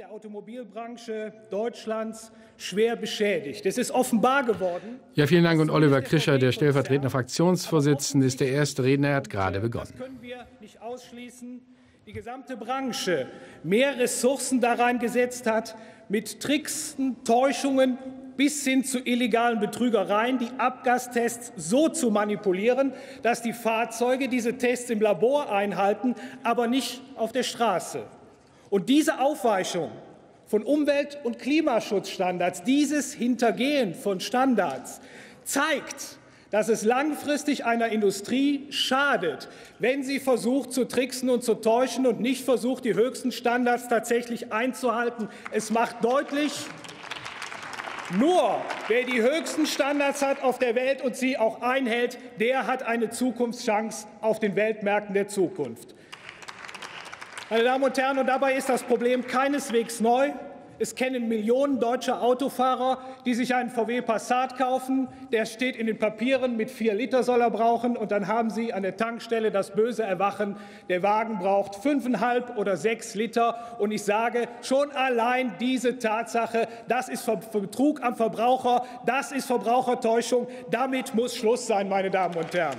der Automobilbranche Deutschlands schwer beschädigt. Es ist offenbar geworden. Ja, vielen Dank. Und Oliver Krischer, der stellvertretende Fraktionsvorsitzende, ist der erste Redner. Er hat gerade begonnen. Das können wir nicht ausschließen. Die gesamte Branche mehr Ressourcen da reingesetzt hat, mit Tricksen, Täuschungen bis hin zu illegalen Betrügereien, die Abgastests so zu manipulieren, dass die Fahrzeuge diese Tests im Labor einhalten, aber nicht auf der Straße. Und diese Aufweichung von Umwelt- und Klimaschutzstandards, dieses Hintergehen von Standards zeigt, dass es langfristig einer Industrie schadet, wenn sie versucht zu tricksen und zu täuschen und nicht versucht, die höchsten Standards tatsächlich einzuhalten. Es macht deutlich, nur wer die höchsten Standards hat auf der Welt und sie auch einhält, der hat eine Zukunftschance auf den Weltmärkten der Zukunft. Meine Damen und Herren, und dabei ist das Problem keineswegs neu. Es kennen Millionen deutsche Autofahrer, die sich einen VW Passat kaufen. Der steht in den Papieren, mit 4 Liter soll er brauchen. Und dann haben sie an der Tankstelle das böse Erwachen, der Wagen braucht 5,5 oder 6 Liter. Und ich sage, schon allein diese Tatsache, das ist Betrug am Verbraucher, das ist Verbrauchertäuschung. Damit muss Schluss sein, meine Damen und Herren.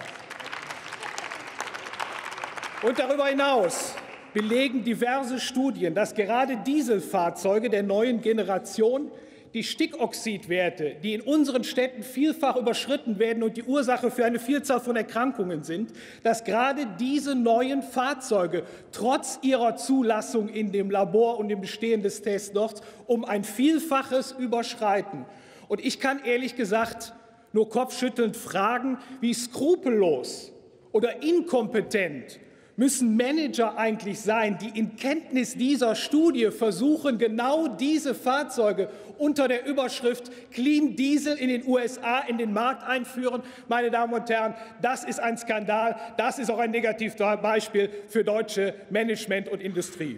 Und darüber hinaus belegen diverse Studien, dass gerade Dieselfahrzeuge der neuen Generation die Stickoxidwerte, die in unseren Städten vielfach überschritten werden und die Ursache für eine Vielzahl von Erkrankungen sind, dass gerade diese neuen Fahrzeuge trotz ihrer Zulassung in dem Labor und im Bestehen des Tests dort um ein Vielfaches überschreiten. Und ich kann ehrlich gesagt nur kopfschüttelnd fragen, wie skrupellos oder inkompetent müssen Manager eigentlich sein, die in Kenntnis dieser Studie versuchen, genau diese Fahrzeuge unter der Überschrift Clean Diesel in den USA in den Markt einführen. Meine Damen und Herren, das ist ein Skandal. Das ist auch ein Negativbeispiel für deutsche Management und Industrie.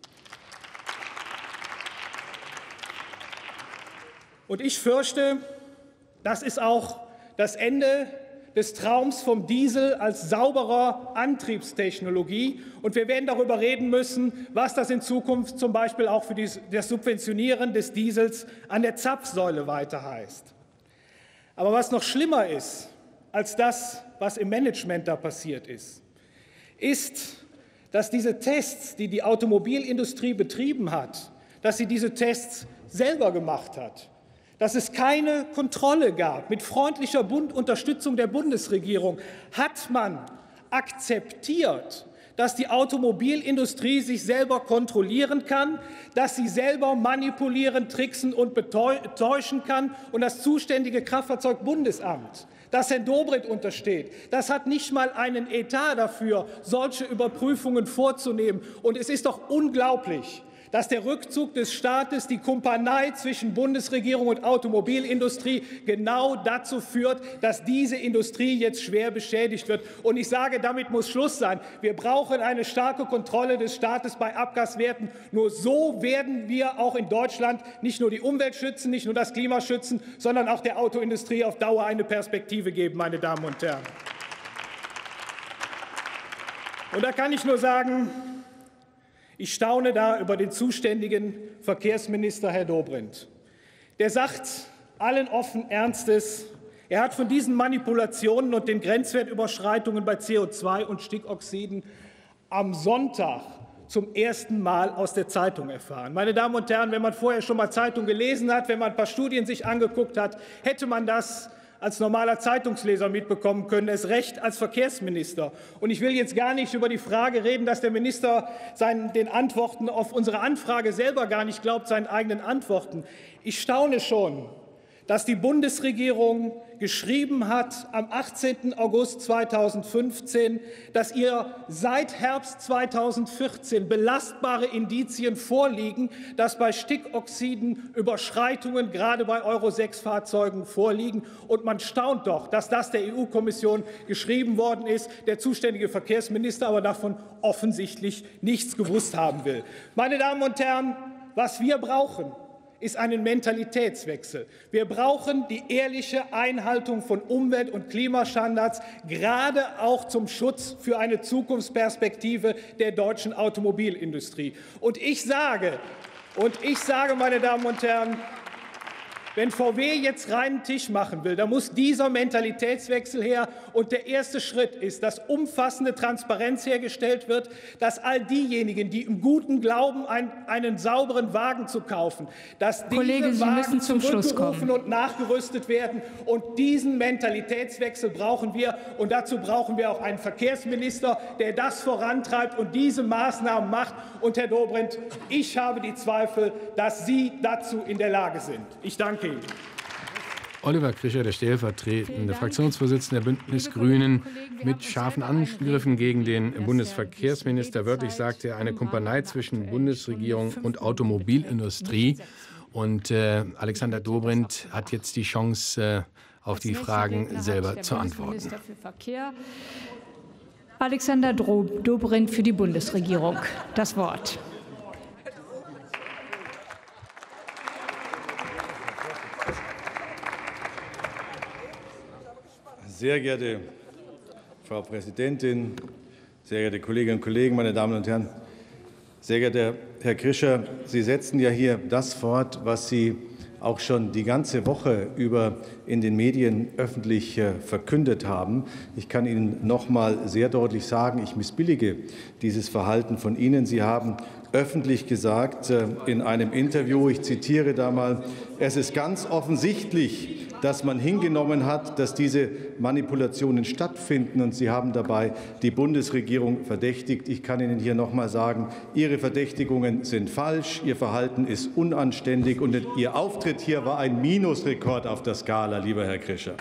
Und ich fürchte, das ist auch das Ende des Traums vom Diesel als sauberer Antriebstechnologie. Und wir werden darüber reden müssen, was das in Zukunft zum Beispiel auch für das Subventionieren des Diesels an der Zapfsäule weiter heißt. Aber was noch schlimmer ist als das, was im Management da passiert ist, dass diese Tests, die die Automobilindustrie betrieben hat, dass sie diese Tests selber gemacht hat. Dass es keine Kontrolle gab. Mit freundlicher Unterstützung der Bundesregierung hat man akzeptiert, dass die Automobilindustrie sich selber kontrollieren kann, dass sie selber manipulieren, tricksen und täuschen kann. Und das zuständige Kraftfahrzeugbundesamt, das Herrn Dobrindt untersteht, das hat nicht mal einen Etat dafür, solche Überprüfungen vorzunehmen. Und es ist doch unglaublich, dass der Rückzug des Staates, die Kumpanei zwischen Bundesregierung und Automobilindustrie genau dazu führt, dass diese Industrie jetzt schwer beschädigt wird. Und ich sage, damit muss Schluss sein. Wir brauchen eine starke Kontrolle des Staates bei Abgaswerten. Nur so werden wir auch in Deutschland nicht nur die Umwelt schützen, nicht nur das Klima schützen, sondern auch der Autoindustrie auf Dauer eine Perspektive geben, meine Damen und Herren. Und da kann ich nur sagen, ich staune da über den zuständigen Verkehrsminister, Herr Dobrindt. Der sagt allen offenen Ernstes, er hat von diesen Manipulationen und den Grenzwertüberschreitungen bei CO2 und Stickoxiden am Sonntag zum ersten Mal aus der Zeitung erfahren. Meine Damen und Herren, wenn man vorher schon mal Zeitung gelesen hat, wenn man ein paar Studien sich angeguckt hat, hätte man das als normaler Zeitungsleser mitbekommen können, erst recht als Verkehrsminister. Und ich will jetzt gar nicht über die Frage reden, dass der Minister den Antworten auf unsere Anfrage selber gar nicht glaubt, seinen eigenen Antworten. Ich staune schon, dass die Bundesregierung geschrieben hat am 18. August 2015, dass ihr seit Herbst 2014 belastbare Indizien vorliegen, dass bei Stickoxiden Überschreitungen gerade bei Euro-6-Fahrzeugen vorliegen. Und man staunt doch, dass das der EU-Kommission geschrieben worden ist, der zuständige Verkehrsminister aber davon offensichtlich nichts gewusst haben will. Meine Damen und Herren, was wir brauchen, ist einen Mentalitätswechsel. Wir brauchen die ehrliche Einhaltung von Umwelt- und Klimastandards, gerade auch zum Schutz für eine Zukunftsperspektive der deutschen Automobilindustrie. Und ich sage, Und ich sage, meine Damen und Herren, wenn VW jetzt reinen Tisch machen will, dann muss dieser Mentalitätswechsel her. Und der erste Schritt ist, dass umfassende Transparenz hergestellt wird, dass all diejenigen, die im guten Glauben einen sauberen Wagen zu kaufen, dass diese Wagen zurückgerufen und nachgerüstet werden. Und diesen Mentalitätswechsel brauchen wir. Und dazu brauchen wir auch einen Verkehrsminister, der das vorantreibt und diese Maßnahmen macht. Und, Herr Dobrindt, ich habe die Zweifel, dass Sie dazu in der Lage sind. Ich danke Ihnen. Oliver Krischer, der stellvertretende Fraktionsvorsitzende der Bündnis Grünen, mit scharfen Angriffen gegen den Bundesverkehrsminister. Wörtlich sagte er, eine Kumpanei zwischen Bundesregierung und Automobilindustrie. Und Alexander Dobrindt hat jetzt die Chance, auf die Fragen selber zu antworten. Alexander Dobrindt für die Bundesregierung. Das Wort. Sehr geehrte Frau Präsidentin, sehr geehrte Kolleginnen und Kollegen, meine Damen und Herren! Sehr geehrter Herr Krischer, Sie setzen ja hier das fort, was Sie auch schon die ganze Woche über in den Medien öffentlich verkündet haben. Ich kann Ihnen noch mal sehr deutlich sagen, ich missbillige dieses Verhalten von Ihnen. Sie haben öffentlich gesagt in einem Interview, ich zitiere da mal, es ist ganz offensichtlich, dass man hingenommen hat, dass diese Manipulationen stattfinden, und Sie haben dabei die Bundesregierung verdächtigt. Ich kann Ihnen hier noch mal sagen, Ihre Verdächtigungen sind falsch, Ihr Verhalten ist unanständig und Ihr Auftritt hier war ein Minusrekord auf der Skala, lieber Herr Krischer.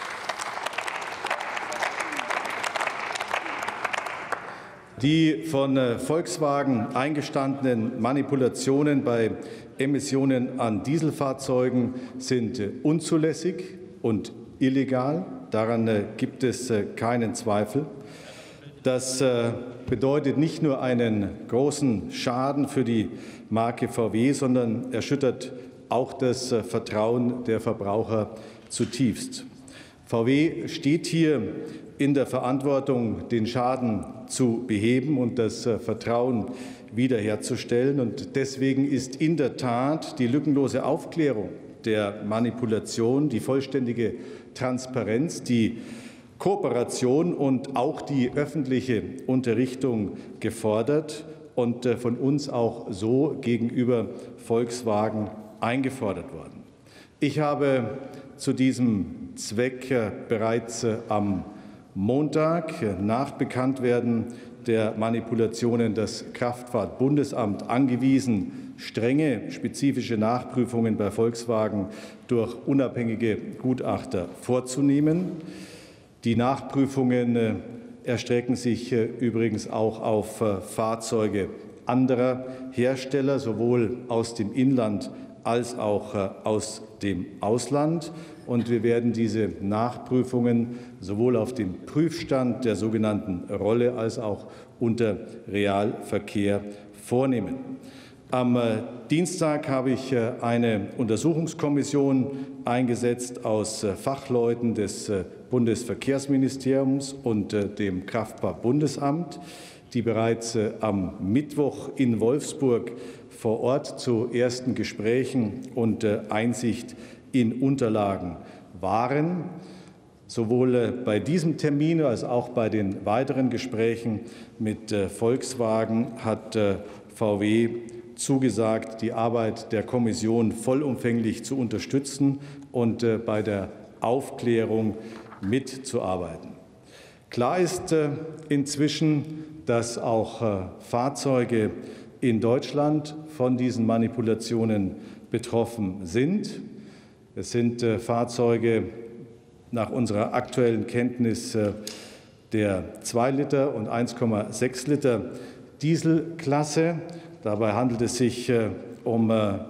Die von Volkswagen eingestandenen Manipulationen bei Emissionen an Dieselfahrzeugen sind unzulässig und illegal. Daran gibt es keinen Zweifel. Das bedeutet nicht nur einen großen Schaden für die Marke VW, sondern erschüttert auch das Vertrauen der Verbraucher zutiefst. VW steht hier in der Verantwortung, den Schaden zu beheben und das Vertrauen wiederherzustellen. Und deswegen ist in der Tat die lückenlose Aufklärung der Manipulation, die vollständige Transparenz, die Kooperation und auch die öffentliche Unterrichtung gefordert und von uns auch so gegenüber Volkswagen eingefordert worden. Ich habe zu diesem Zweck bereits am Montag nach Bekanntwerden der Manipulationen das Kraftfahrtbundesamt angewiesen, strenge spezifische Nachprüfungen bei Volkswagen durch unabhängige Gutachter vorzunehmen. Die Nachprüfungen erstrecken sich übrigens auch auf Fahrzeuge anderer Hersteller, sowohl aus dem Inland als auch aus dem Ausland. Und wir werden diese Nachprüfungen sowohl auf dem Prüfstand der sogenannten Rolle als auch unter Realverkehr vornehmen. Am Dienstag habe ich eine Untersuchungskommission eingesetzt aus Fachleuten des Bundesverkehrsministeriums und dem Kraftfahrtbundesamt, die bereits am Mittwoch in Wolfsburg vor Ort zu ersten Gesprächen und Einsicht in Unterlagen waren. Sowohl bei diesem Termin als auch bei den weiteren Gesprächen mit Volkswagen hat VW zugesagt, die Arbeit der Kommission vollumfänglich zu unterstützen und bei der Aufklärung mitzuarbeiten. Klar ist inzwischen, dass auch Fahrzeuge in Deutschland von diesen Manipulationen betroffen sind. Es sind Fahrzeuge nach unserer aktuellen Kenntnis der 2 Liter und 1,6 Liter Dieselklasse. Dabei handelt es sich um ca.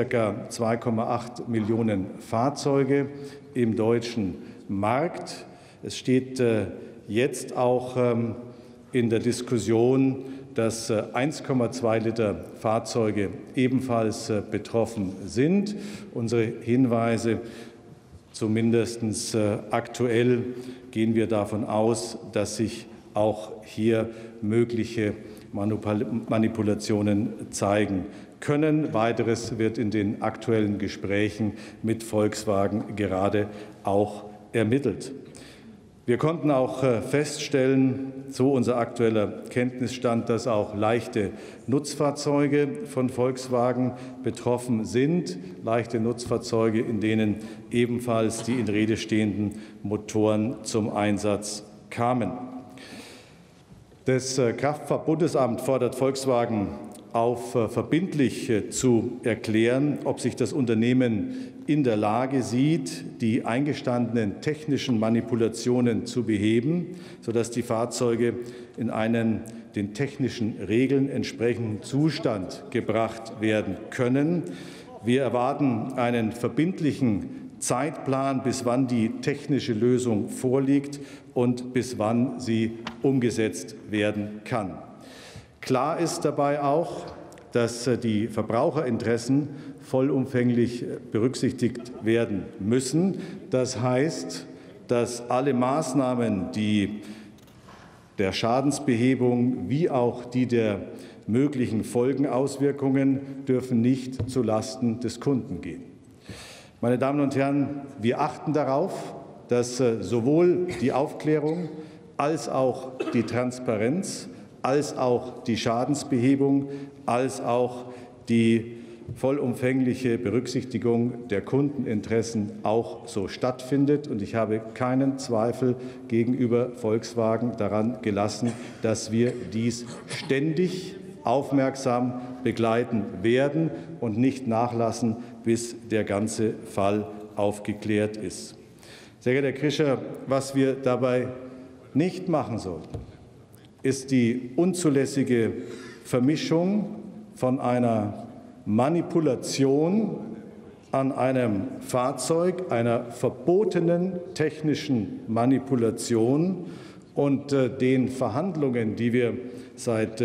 2,8 Millionen Fahrzeuge im deutschen Markt. Es steht jetzt auch in der Diskussion, dass 1,2 Liter Fahrzeuge ebenfalls betroffen sind. Unsere Hinweise, zumindest aktuell, gehen wir davon aus, dass sich auch hier mögliche Manipulationen zeigen können. Weiteres wird in den aktuellen Gesprächen mit Volkswagen gerade auch ermittelt. Wir konnten auch feststellen, so unser aktueller Kenntnisstand, dass auch leichte Nutzfahrzeuge von Volkswagen betroffen sind, leichte Nutzfahrzeuge, in denen ebenfalls die in Rede stehenden Motoren zum Einsatz kamen. Das Kraftfahrtbundesamt fordert Volkswagen auf, verbindlich zu erklären, ob sich das Unternehmen in der Lage sieht, die eingestandenen technischen Manipulationen zu beheben, sodass die Fahrzeuge in einen den technischen Regeln entsprechenden Zustand gebracht werden können. Wir erwarten einen verbindlichen Zeitplan, bis wann die technische Lösung vorliegt und bis wann sie umgesetzt werden kann. Klar ist dabei auch, dass die Verbraucherinteressen vollumfänglich berücksichtigt werden müssen. Das heißt, dass alle Maßnahmen, die der Schadensbehebung wie auch die der möglichen Folgenauswirkungen, dürfen nicht zulasten des Kunden gehen. Meine Damen und Herren, wir achten darauf, dass sowohl die Aufklärung als auch die Transparenz, als auch die Schadensbehebung, als auch die vollumfängliche Berücksichtigung der Kundeninteressen auch so stattfindet. Und ich habe keinen Zweifel gegenüber Volkswagen daran gelassen, dass wir dies ständig aufmerksam begleiten werden und nicht nachlassen, bis der ganze Fall aufgeklärt ist. Sehr geehrter Herr Krischer, was wir dabei nicht machen sollten, ist die unzulässige Vermischung von einer Manipulation an einem Fahrzeug, einer verbotenen technischen Manipulation und den Verhandlungen, die wir seit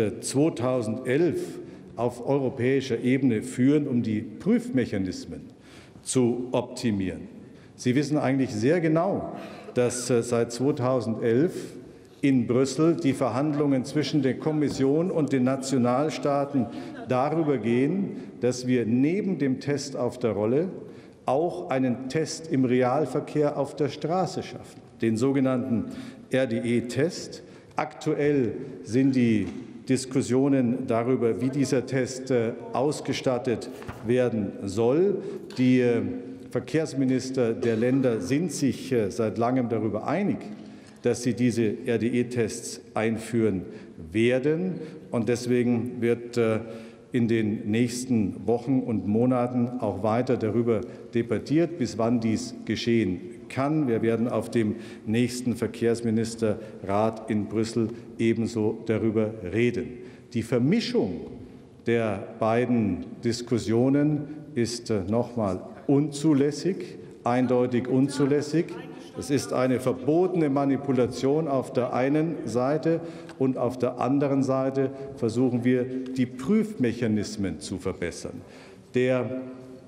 2011 auf europäischer Ebene führen, um die Prüfmechanismen zu optimieren. Sie wissen eigentlich sehr genau, dass seit 2011 in Brüssel die Verhandlungen zwischen der Kommission und den Nationalstaaten darüber gehen, dass wir neben dem Test auf der Rolle auch einen Test im Realverkehr auf der Straße schaffen, den sogenannten RDE-Test. Aktuell sind die Diskussionen darüber, wie dieser Test ausgestattet werden soll. Die Verkehrsminister der Länder sind sich seit langem darüber einig, dass sie diese RDE-Tests einführen werden. Und deswegen wird in den nächsten Wochen und Monaten auch weiter darüber debattiert, bis wann dies geschehen kann. Wir werden auf dem nächsten Verkehrsministerrat in Brüssel ebenso darüber reden. Die Vermischung der beiden Diskussionen ist noch mal unzulässig, eindeutig unzulässig. Es ist eine verbotene Manipulation auf der einen Seite, und auf der anderen Seite versuchen wir, die Prüfmechanismen zu verbessern. Der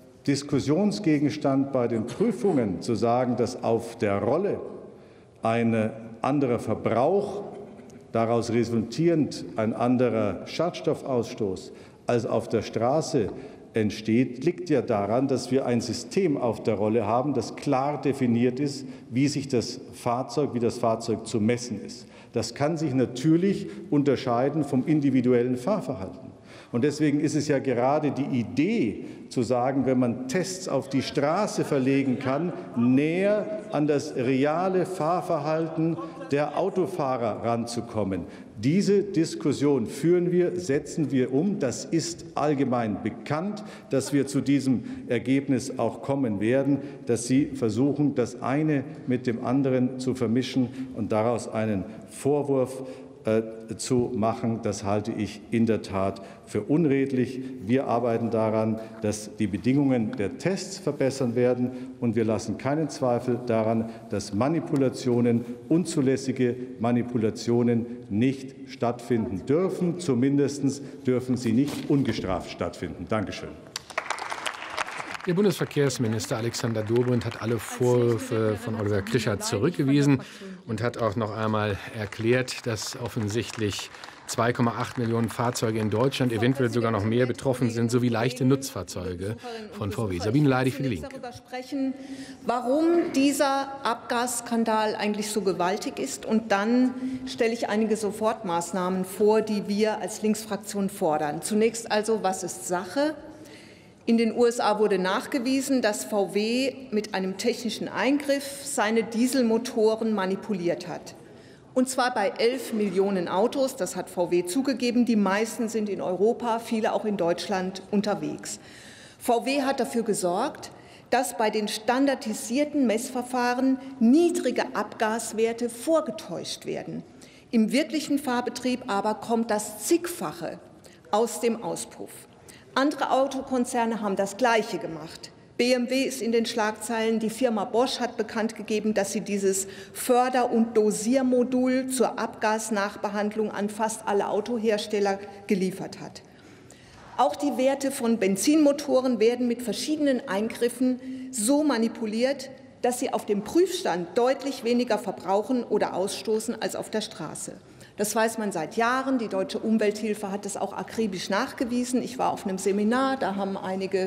Diskussionsgegenstand bei den Prüfungen zu sagen, dass auf der Rolle ein anderer Verbrauch, daraus resultierend ein anderer Schadstoffausstoß als auf der Straße entsteht, liegt ja daran, dass wir ein System auf der Rolle haben, das klar definiert ist, wie das Fahrzeug zu messen ist. Das kann sich natürlich unterscheiden vom individuellen Fahrverhalten. Und deswegen ist es ja gerade die Idee, zu sagen, wenn man Tests auf die Straße verlegen kann, näher an das reale Fahrverhalten der Autofahrer ranzukommen. Diese Diskussion führen wir, setzen wir um. Das ist allgemein bekannt, dass wir zu diesem Ergebnis auch kommen werden, dass Sie versuchen, das eine mit dem anderen zu vermischen und daraus einen Vorwurf zu machen. Das halte ich in der Tat für unredlich. Wir arbeiten daran, dass die Bedingungen der Tests verbessern werden, und wir lassen keinen Zweifel daran, dass Manipulationen, unzulässige Manipulationen nicht stattfinden dürfen. Zumindest dürfen sie nicht ungestraft stattfinden. Danke schön. Der Bundesverkehrsminister Alexander Dobrindt hat alle Vorwürfe von Oliver Krischer zurückgewiesen und hat auch noch einmal erklärt, dass offensichtlich 2,8 Millionen Fahrzeuge in Deutschland, eventuell sogar noch mehr betroffen sind, sowie leichte Nutzfahrzeuge von VW. Sabine Leidig für die Linke. Darüber sprechen, warum dieser Abgasskandal eigentlich so gewaltig ist. Und dann stelle ich einige Sofortmaßnahmen vor, die wir als Linksfraktion fordern. Zunächst also, was ist Sache? In den USA wurde nachgewiesen, dass VW mit einem technischen Eingriff seine Dieselmotoren manipuliert hat. Und zwar bei 11 Millionen Autos, das hat VW zugegeben. Die meisten sind in Europa, viele auch in Deutschland unterwegs. VW hat dafür gesorgt, dass bei den standardisierten Messverfahren niedrige Abgaswerte vorgetäuscht werden. Im wirklichen Fahrbetrieb aber kommt das Zigfache aus dem Auspuff. Andere Autokonzerne haben das Gleiche gemacht. BMW ist in den Schlagzeilen. Die Firma Bosch hat bekannt gegeben, dass sie dieses Förder- und Dosiermodul zur Abgasnachbehandlung an fast alle Autohersteller geliefert hat. Auch die Werte von Benzinmotoren werden mit verschiedenen Eingriffen so manipuliert, dass sie auf dem Prüfstand deutlich weniger verbrauchen oder ausstoßen als auf der Straße. Das weiß man seit Jahren. Die Deutsche Umwelthilfe hat das auch akribisch nachgewiesen. Ich war auf einem Seminar, da haben einige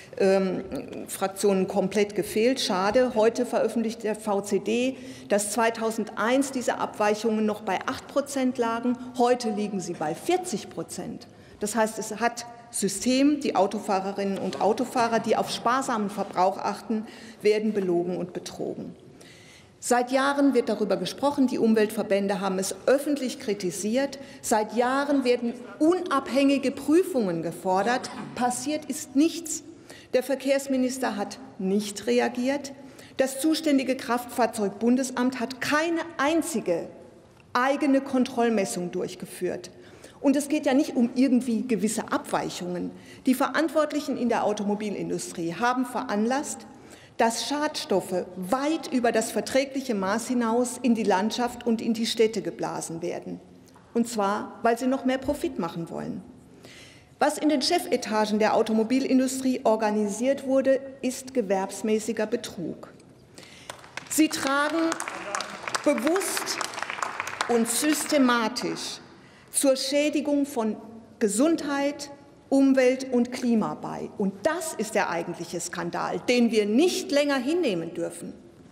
Fraktionen komplett gefehlt. Schade. Heute veröffentlicht der VCD, dass 2001 diese Abweichungen noch bei 8% lagen. Heute liegen sie bei 40%. Das heißt, es hat System. Die Autofahrerinnen und Autofahrer, die auf sparsamen Verbrauch achten, werden belogen und betrogen. Seit Jahren wird darüber gesprochen, die Umweltverbände haben es öffentlich kritisiert. Seit Jahren werden unabhängige Prüfungen gefordert. Passiert ist nichts. Der Verkehrsminister hat nicht reagiert. Das zuständige Kraftfahrzeugbundesamt hat keine einzige eigene Kontrollmessung durchgeführt. Und es geht ja nicht um irgendwie gewisse Abweichungen. Die Verantwortlichen in der Automobilindustrie haben veranlasst, dass Schadstoffe weit über das verträgliche Maß hinaus in die Landschaft und in die Städte geblasen werden. Und zwar, weil sie noch mehr Profit machen wollen. Was in den Chefetagen der Automobilindustrie organisiert wurde, ist gewerbsmäßiger Betrug. Sie tragen bewusst und systematisch zur Schädigung von Gesundheit, Umwelt und Klima bei. Und das ist der eigentliche Skandal, den wir nicht länger hinnehmen dürfen.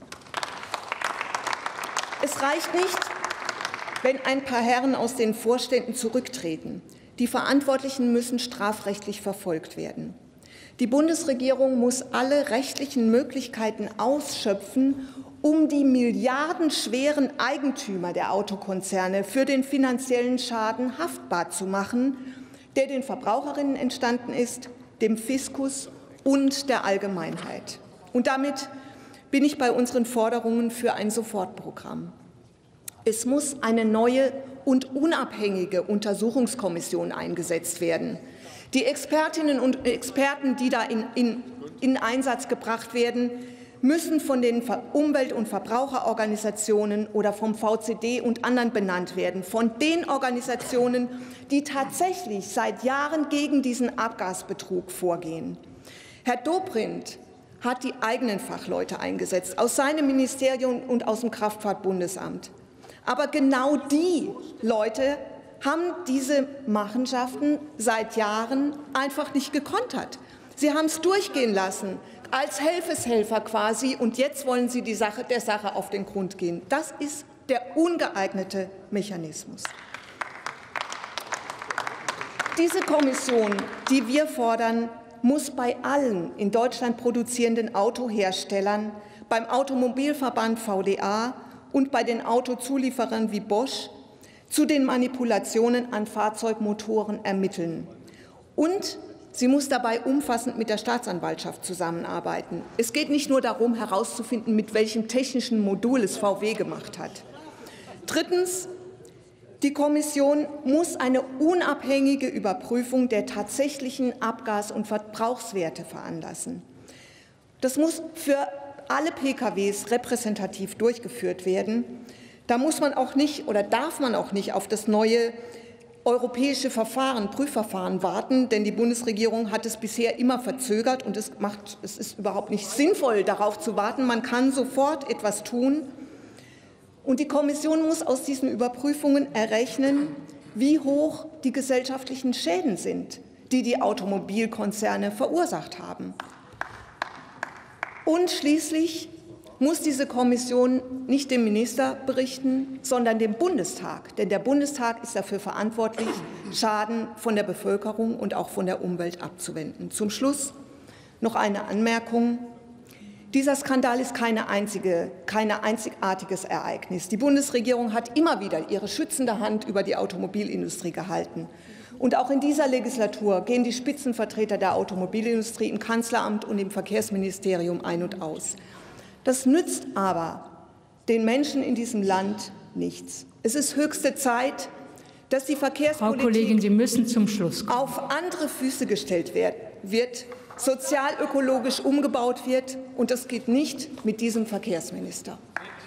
Es reicht nicht, wenn ein paar Herren aus den Vorständen zurücktreten. Die Verantwortlichen müssen strafrechtlich verfolgt werden. Die Bundesregierung muss alle rechtlichen Möglichkeiten ausschöpfen, um die milliardenschweren Eigentümer der Autokonzerne für den finanziellen Schaden haftbar zu machen, der den Verbraucherinnen entstanden ist, dem Fiskus und der Allgemeinheit. Und damit bin ich bei unseren Forderungen für ein Sofortprogramm. Es muss eine neue und unabhängige Untersuchungskommission eingesetzt werden. Die Expertinnen und Experten, die da in Einsatz gebracht werden, müssen von den Umwelt- und Verbraucherorganisationen oder vom VCD und anderen benannt werden, von den Organisationen, die tatsächlich seit Jahren gegen diesen Abgasbetrug vorgehen. Herr Dobrindt hat die eigenen Fachleute eingesetzt, aus seinem Ministerium und aus dem Kraftfahrtbundesamt. Aber genau die Leute haben diese Machenschaften seit Jahren einfach nicht gekontert. Sie haben es durchgehen lassen, als Helfeshelfer quasi, und jetzt wollen Sie der Sache auf den Grund gehen. Das ist der ungeeignete Mechanismus. Diese Kommission, die wir fordern, muss bei allen in Deutschland produzierenden Autoherstellern, beim Automobilverband VDA und bei den Autozulieferern wie Bosch zu den Manipulationen an Fahrzeugmotoren ermitteln. Und sie muss dabei umfassend mit der Staatsanwaltschaft zusammenarbeiten. Es geht nicht nur darum, herauszufinden, mit welchem technischen Modul es VW gemacht hat. Drittens, die Kommission muss eine unabhängige Überprüfung der tatsächlichen Abgas- und Verbrauchswerte veranlassen. Das muss für alle PKWs repräsentativ durchgeführt werden. Da muss man auch nicht oder darf man auch nicht auf das neue europäische Prüfverfahren warten, denn die Bundesregierung hat es bisher immer verzögert, und es ist überhaupt nicht sinnvoll, darauf zu warten. Man kann sofort etwas tun. Und die Kommission muss aus diesen Überprüfungen errechnen, wie hoch die gesellschaftlichen Schäden sind, die die Automobilkonzerne verursacht haben. Und schließlich muss diese Kommission nicht dem Minister berichten, sondern dem Bundestag. Denn der Bundestag ist dafür verantwortlich, Schaden von der Bevölkerung und auch von der Umwelt abzuwenden. Zum Schluss noch eine Anmerkung. Dieser Skandal ist kein einzigartiges Ereignis. Die Bundesregierung hat immer wieder ihre schützende Hand über die Automobilindustrie gehalten. Und auch in dieser Legislatur gehen die Spitzenvertreter der Automobilindustrie im Kanzleramt und im Verkehrsministerium ein und aus. Das nützt aber den Menschen in diesem Land nichts. Es ist höchste Zeit, dass die Verkehrspolitik, Frau Kollegin, Sie müssen zum Schluss kommen, auf andere Füße gestellt wird, sozialökologisch umgebaut wird. Und das geht nicht mit diesem Verkehrsminister.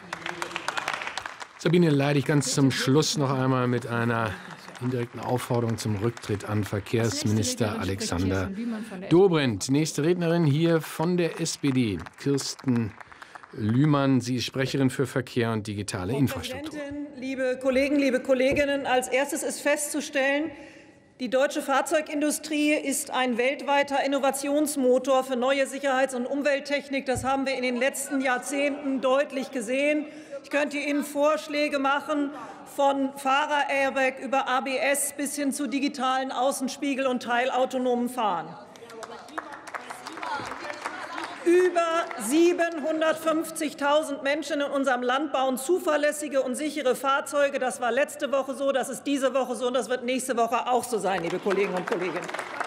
Sabine Leidig, ganz zum Schluss noch einmal mit einer indirekten Aufforderung zum Rücktritt an Verkehrsminister Alexander Dobrindt. Nächste Rednerin hier von der SPD, Kirsten Lühmann. Sie ist Sprecherin für Verkehr und digitale Infrastruktur. Frau Präsidentin, liebe Kollegen, liebe Kolleginnen! Als erstes ist festzustellen, die deutsche Fahrzeugindustrie ist ein weltweiter Innovationsmotor für neue Sicherheits- und Umwelttechnik. Das haben wir in den letzten Jahrzehnten deutlich gesehen. Ich könnte Ihnen Vorschläge machen, von Fahrer-Airbag über ABS bis hin zu digitalen Außenspiegel und teilautonomen Fahren. Über 750.000 Menschen in unserem Land bauen zuverlässige und sichere Fahrzeuge. Das war letzte Woche so, das ist diese Woche so und das wird nächste Woche auch so sein, liebe Kolleginnen und Kollegen.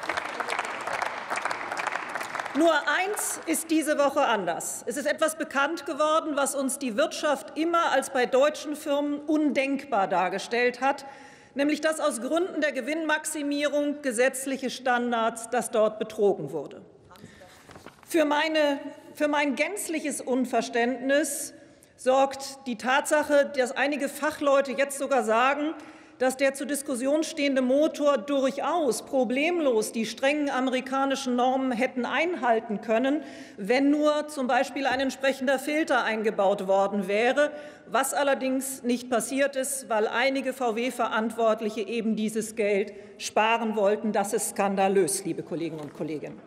Nur eins ist diese Woche anders. Es ist etwas bekannt geworden, was uns die Wirtschaft immer als bei deutschen Firmen undenkbar dargestellt hat, nämlich dass aus Gründen der Gewinnmaximierung gesetzliche Standards, dass dort betrogen wurde. Für mein gänzliches Unverständnis sorgt die Tatsache, dass einige Fachleute jetzt sogar sagen, dass der zur Diskussion stehende Motor durchaus problemlos die strengen amerikanischen Normen hätten einhalten können, wenn nur zum Beispiel ein entsprechender Filter eingebaut worden wäre, was allerdings nicht passiert ist, weil einige VW-Verantwortliche eben dieses Geld sparen wollten. Das ist skandalös, liebe Kolleginnen und Kollegen.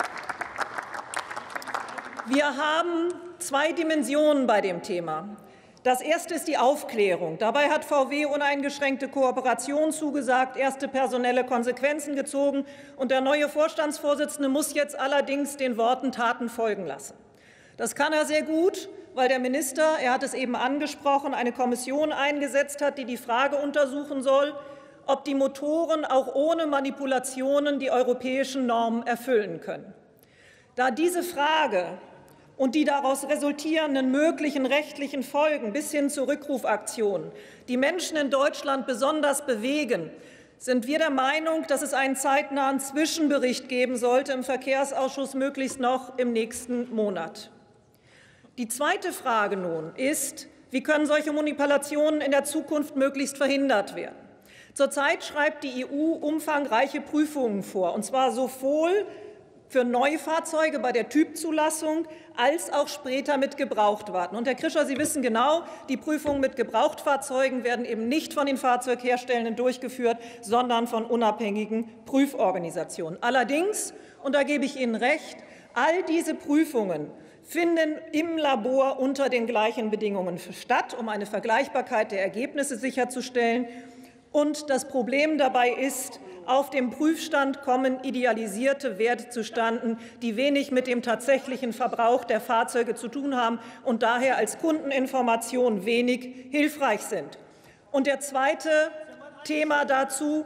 Wir haben zwei Dimensionen bei dem Thema. Das erste ist die Aufklärung. Dabei hat VW uneingeschränkte Kooperation zugesagt, erste personelle Konsequenzen gezogen. Und der neue Vorstandsvorsitzende muss jetzt allerdings den Worten Taten folgen lassen. Das kann er sehr gut, weil der Minister, er hat es eben angesprochen, eine Kommission eingesetzt hat, die die Frage untersuchen soll, ob die Motoren auch ohne Manipulationen die europäischen Normen erfüllen können. Da diese Frage und die daraus resultierenden möglichen rechtlichen Folgen bis hin zu Rückrufaktionen die Menschen in Deutschland besonders bewegen, sind wir der Meinung, dass es einen zeitnahen Zwischenbericht geben sollte im Verkehrsausschuss, möglichst noch im nächsten Monat. Die zweite Frage nun ist, wie können solche Manipulationen in der Zukunft möglichst verhindert werden? Zurzeit schreibt die EU umfangreiche Prüfungen vor, und zwar sowohl für Neufahrzeuge bei der Typzulassung als auch später mit Gebrauchtwagen. Und Herr Krischer, Sie wissen genau, die Prüfungen mit Gebrauchtfahrzeugen werden eben nicht von den Fahrzeugherstellern durchgeführt, sondern von unabhängigen Prüforganisationen. Allerdings, und da gebe ich Ihnen recht, all diese Prüfungen finden im Labor unter den gleichen Bedingungen statt, um eine Vergleichbarkeit der Ergebnisse sicherzustellen. Und das Problem dabei ist, auf dem Prüfstand kommen idealisierte Werte zustande, die wenig mit dem tatsächlichen Verbrauch der Fahrzeuge zu tun haben und daher als Kundeninformation wenig hilfreich sind. Und der zweite Thema dazu: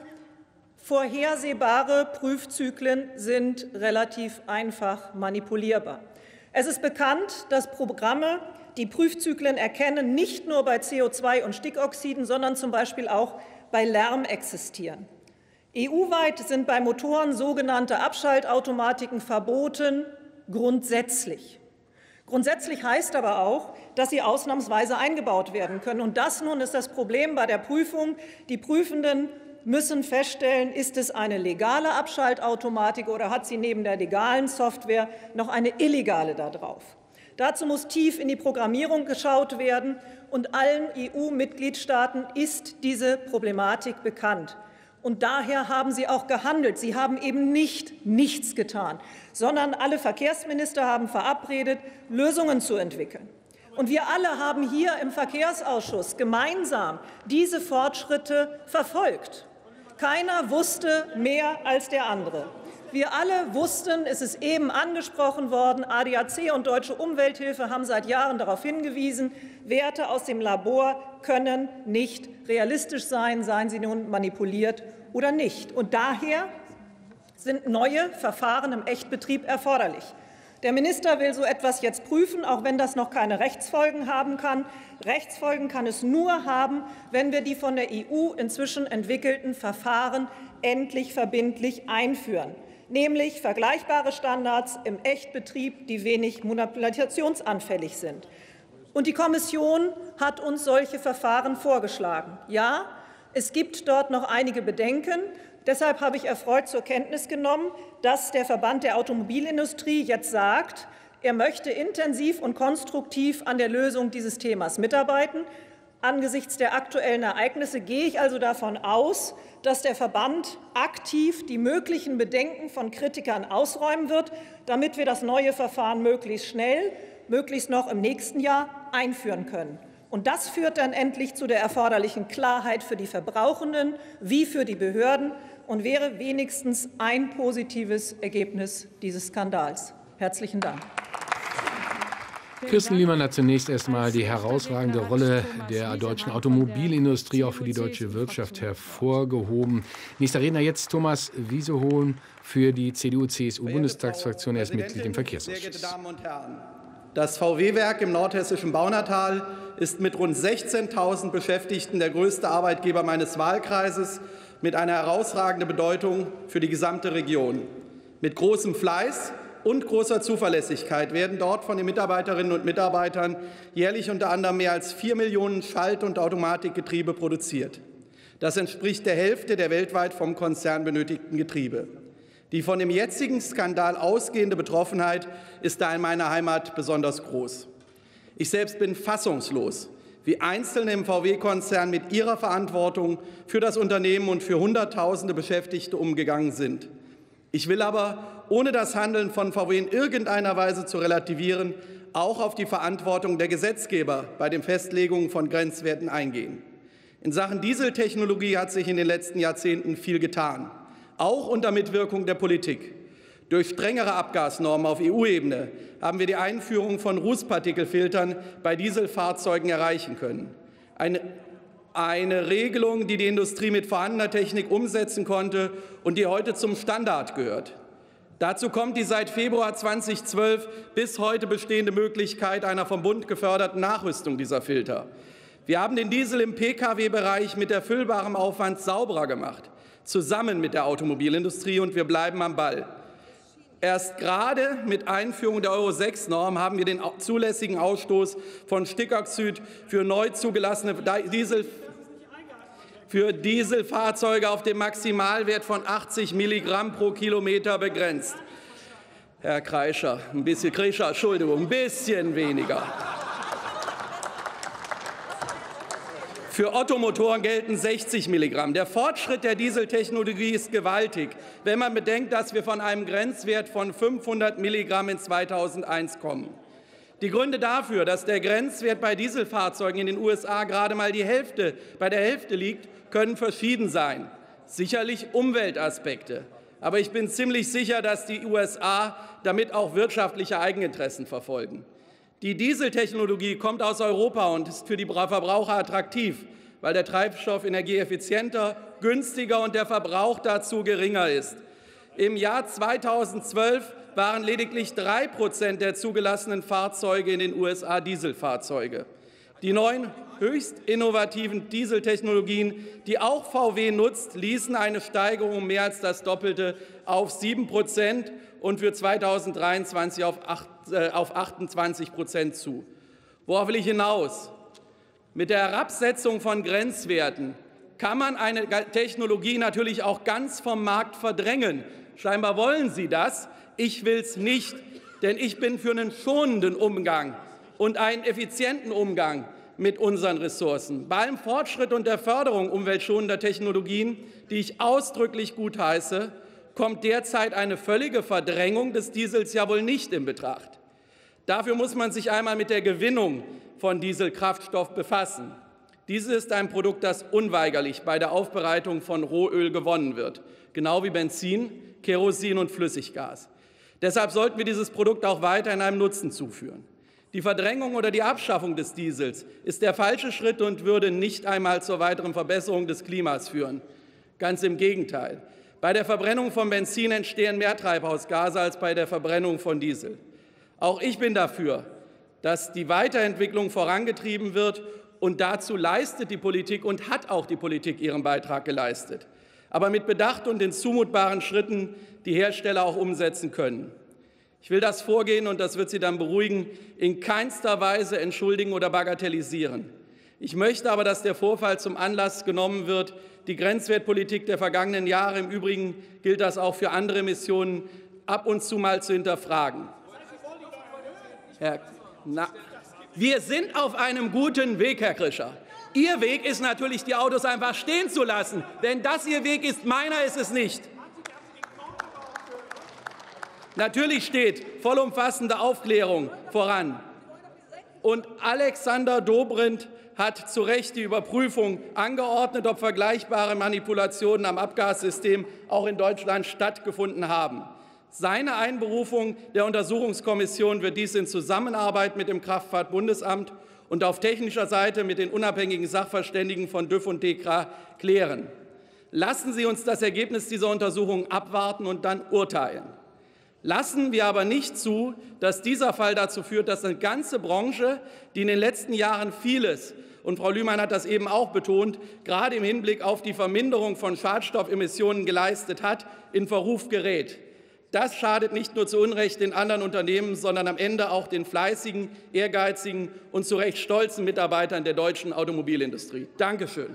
Vorhersehbare Prüfzyklen sind relativ einfach manipulierbar. Es ist bekannt, dass Programme, die Prüfzyklen erkennen, nicht nur bei CO2 und Stickoxiden, sondern zum Beispiel auch bei Lärm existieren. EU-weit sind bei Motoren sogenannte Abschaltautomatiken verboten, grundsätzlich. Grundsätzlich heißt aber auch, dass sie ausnahmsweise eingebaut werden können. Und das nun ist das Problem bei der Prüfung. Die Prüfenden müssen feststellen, ist es eine legale Abschaltautomatik oder hat sie neben der legalen Software noch eine illegale da drauf. Dazu muss tief in die Programmierung geschaut werden, und allen EU-Mitgliedstaaten ist diese Problematik bekannt. Und daher haben sie auch gehandelt. Sie haben eben nicht nichts getan, sondern alle Verkehrsminister haben verabredet, Lösungen zu entwickeln. Und wir alle haben hier im Verkehrsausschuss gemeinsam diese Fortschritte verfolgt. Keiner wusste mehr als der andere. Wir alle wussten, es ist eben angesprochen worden, ADAC und Deutsche Umwelthilfe haben seit Jahren darauf hingewiesen, Werte aus dem Labor können nicht realistisch sein, seien sie nun manipuliert oder nicht. Und daher sind neue Verfahren im Echtbetrieb erforderlich. Der Minister will so etwas jetzt prüfen, auch wenn das noch keine Rechtsfolgen haben kann. Rechtsfolgen kann es nur haben, wenn wir die von der EU inzwischen entwickelten Verfahren endlich verbindlich einführen, nämlich vergleichbare Standards im Echtbetrieb, die wenig manipulationsanfällig sind. Und die Kommission hat uns solche Verfahren vorgeschlagen. Ja, es gibt dort noch einige Bedenken. Deshalb habe ich erfreut zur Kenntnis genommen, dass der Verband der Automobilindustrie jetzt sagt, er möchte intensiv und konstruktiv an der Lösung dieses Themas mitarbeiten. Angesichts der aktuellen Ereignisse gehe ich also davon aus, dass der Verband aktiv die möglichen Bedenken von Kritikern ausräumen wird, damit wir das neue Verfahren möglichst schnell, möglichst noch im nächsten Jahr einführen können. Und das führt dann endlich zu der erforderlichen Klarheit für die Verbrauchenden wie für die Behörden und wäre wenigstens ein positives Ergebnis dieses Skandals. Herzlichen Dank. Kirsten Liemann hat zunächst erst einmal die herausragende Rolle der deutschen Automobilindustrie auch für die deutsche Wirtschaft hervorgehoben. Nächster Redner jetzt Thomas Wiesehohn für die CDU-CSU-Bundestagsfraktion. Er ist Mitglied im Verkehrsausschuss. Sehr geehrte Damen und Herren, das VW-Werk im nordhessischen Baunatal ist mit rund 16.000 Beschäftigten der größte Arbeitgeber meines Wahlkreises mit einer herausragenden Bedeutung für die gesamte Region. Mit großem Fleiß und großer Zuverlässigkeit werden dort von den Mitarbeiterinnen und Mitarbeitern jährlich unter anderem mehr als 4 Millionen Schalt- und Automatikgetriebe produziert. Das entspricht der Hälfte der weltweit vom Konzern benötigten Getriebe. Die von dem jetzigen Skandal ausgehende Betroffenheit ist da in meiner Heimat besonders groß. Ich selbst bin fassungslos, wie Einzelne im VW-Konzern mit ihrer Verantwortung für das Unternehmen und für Hunderttausende Beschäftigte umgegangen sind. Ich will aber, ohne das Handeln von VW in irgendeiner Weise zu relativieren, auch auf die Verantwortung der Gesetzgeber bei den Festlegungen von Grenzwerten eingehen. In Sachen Dieseltechnologie hat sich in den letzten Jahrzehnten viel getan, auch unter Mitwirkung der Politik. Durch strengere Abgasnormen auf EU-Ebene haben wir die Einführung von Rußpartikelfiltern bei Dieselfahrzeugen erreichen können. Eine Regelung, die die Industrie mit vorhandener Technik umsetzen konnte und die heute zum Standard gehört. Dazu kommt die seit Februar 2012 bis heute bestehende Möglichkeit einer vom Bund geförderten Nachrüstung dieser Filter. Wir haben den Diesel im Pkw-Bereich mit erfüllbarem Aufwand sauberer gemacht, zusammen mit der Automobilindustrie, und wir bleiben am Ball. Erst gerade mit Einführung der Euro-6-Norm haben wir den zulässigen Ausstoß von Stickoxid für neu zugelassene Dieselfahrzeuge auf den Maximalwert von 80 Milligramm pro Kilometer begrenzt. Herr Kreischer, ein bisschen weniger. Für Ottomotoren gelten 60 Milligramm. Der Fortschritt der Dieseltechnologie ist gewaltig, wenn man bedenkt, dass wir von einem Grenzwert von 500 Milligramm in 2001 kommen. Die Gründe dafür, dass der Grenzwert bei Dieselfahrzeugen in den USA gerade mal bei der Hälfte liegt, können verschieden sein. Sicherlich Umweltaspekte. Aber ich bin ziemlich sicher, dass die USA damit auch wirtschaftliche Eigeninteressen verfolgen. Die Dieseltechnologie kommt aus Europa und ist für die Verbraucher attraktiv, weil der Treibstoff energieeffizienter, günstiger und der Verbrauch dazu geringer ist. Im Jahr 2012 waren lediglich 3% der zugelassenen Fahrzeuge in den USA Dieselfahrzeuge. Die neuen, höchst innovativen Dieseltechnologien, die auch VW nutzt, ließen eine Steigerung um mehr als das Doppelte auf 7% und für 2023 auf 28% zu. Worauf will ich hinaus? Mit der Herabsetzung von Grenzwerten kann man eine Technologie natürlich auch ganz vom Markt verdrängen. Scheinbar wollen Sie das. Ich will es nicht. Denn ich bin für einen schonenden Umgang und einen effizienten Umgang mit unseren Ressourcen. Bei allem Fortschritt und der Förderung umweltschonender Technologien, die ich ausdrücklich gutheiße, kommt derzeit eine völlige Verdrängung des Diesels ja wohl nicht in Betracht. Dafür muss man sich einmal mit der Gewinnung von Dieselkraftstoff befassen. Dieses ist ein Produkt, das unweigerlich bei der Aufbereitung von Rohöl gewonnen wird, genau wie Benzin, Kerosin und Flüssiggas. Deshalb sollten wir dieses Produkt auch weiterhin einem Nutzen zuführen. Die Verdrängung oder die Abschaffung des Diesels ist der falsche Schritt und würde nicht einmal zur weiteren Verbesserung des Klimas führen. Ganz im Gegenteil. Bei der Verbrennung von Benzin entstehen mehr Treibhausgase als bei der Verbrennung von Diesel. Auch ich bin dafür, dass die Weiterentwicklung vorangetrieben wird, und dazu leistet die Politik und hat auch die Politik ihren Beitrag geleistet, aber mit Bedacht und in zumutbaren Schritten, die Hersteller auch umsetzen können. Ich will das Vorgehen, und das wird Sie dann beruhigen, in keinster Weise entschuldigen oder bagatellisieren. Ich möchte aber, dass der Vorfall zum Anlass genommen wird, die Grenzwertpolitik der vergangenen Jahre, im Übrigen gilt das auch für andere Emissionen, ab und zu mal zu hinterfragen. Wir sind auf einem guten Weg, Herr Krischer. Ihr Weg ist natürlich, die Autos einfach stehen zu lassen. Wenn das Ihr Weg ist, meiner ist es nicht. Natürlich steht vollumfassende Aufklärung voran. Und Alexander Dobrindt hat zu Recht die Überprüfung angeordnet, ob vergleichbare Manipulationen am Abgassystem auch in Deutschland stattgefunden haben. Seine Einberufung der Untersuchungskommission wird dies in Zusammenarbeit mit dem Kraftfahrtbundesamt und auf technischer Seite mit den unabhängigen Sachverständigen von DÜV und DEKRA klären. Lassen Sie uns das Ergebnis dieser Untersuchung abwarten und dann urteilen. Lassen wir aber nicht zu, dass dieser Fall dazu führt, dass eine ganze Branche, die in den letzten Jahren vieles, und Frau Lühmann hat das eben auch betont, gerade im Hinblick auf die Verminderung von Schadstoffemissionen geleistet hat, in Verruf gerät. Das schadet nicht nur zu Unrecht den anderen Unternehmen, sondern am Ende auch den fleißigen, ehrgeizigen und zu Recht stolzen Mitarbeitern der deutschen Automobilindustrie. Dankeschön.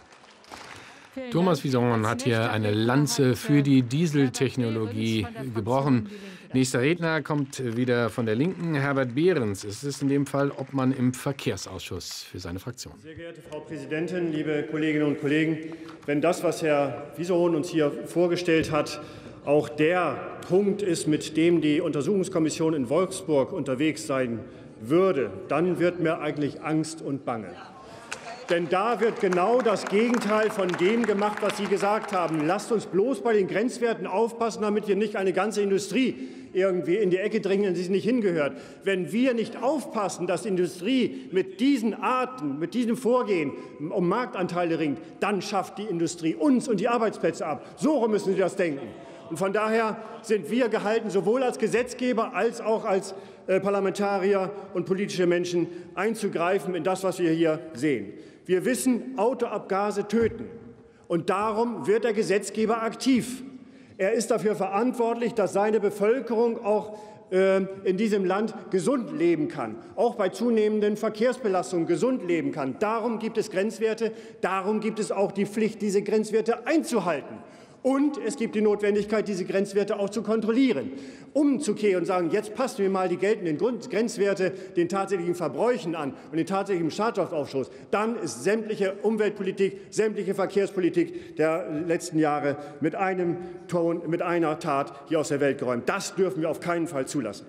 Thomas Wieson hat hier eine Lanze für die Dieseltechnologie gebrochen. Nächster Redner kommt wieder von der Linken, Herbert Behrens. Es ist in dem Fall Obmann im Verkehrsausschuss für seine Fraktion. Sehr geehrte Frau Präsidentin, liebe Kolleginnen und Kollegen! Wenn das, was Herr Wieson uns hier vorgestellt hat, auch der Punkt ist, mit dem die Untersuchungskommission in Wolfsburg unterwegs sein würde, dann wird mir eigentlich Angst und Bange. Denn da wird genau das Gegenteil von dem gemacht, was Sie gesagt haben. Lasst uns bloß bei den Grenzwerten aufpassen, damit wir nicht eine ganze Industrie irgendwie in die Ecke drängen, in die sie nicht hingehört. Wenn wir nicht aufpassen, dass die Industrie mit diesen Arten, mit diesem Vorgehen um Marktanteile ringt, dann schafft die Industrie uns und die Arbeitsplätze ab. So rum müssen Sie das denken. Und von daher sind wir gehalten, sowohl als Gesetzgeber als auch als Parlamentarier und politische Menschen einzugreifen in das, was wir hier sehen. Wir wissen, Autoabgase töten. Und darum wird der Gesetzgeber aktiv. Er ist dafür verantwortlich, dass seine Bevölkerung auch in diesem Land gesund leben kann, auch bei zunehmenden Verkehrsbelastungen gesund leben kann. Darum gibt es Grenzwerte, darum gibt es auch die Pflicht, diese Grenzwerte einzuhalten. Und es gibt die Notwendigkeit, diese Grenzwerte auch zu kontrollieren. Umzukehren und sagen, jetzt passen wir mal die geltenden Grenzwerte den tatsächlichen Verbräuchen an und den tatsächlichen Schadstoffausstoß, dann ist sämtliche Umweltpolitik, sämtliche Verkehrspolitik der letzten Jahre mit einem Ton, mit einer Tat hier aus der Welt geräumt. Das dürfen wir auf keinen Fall zulassen.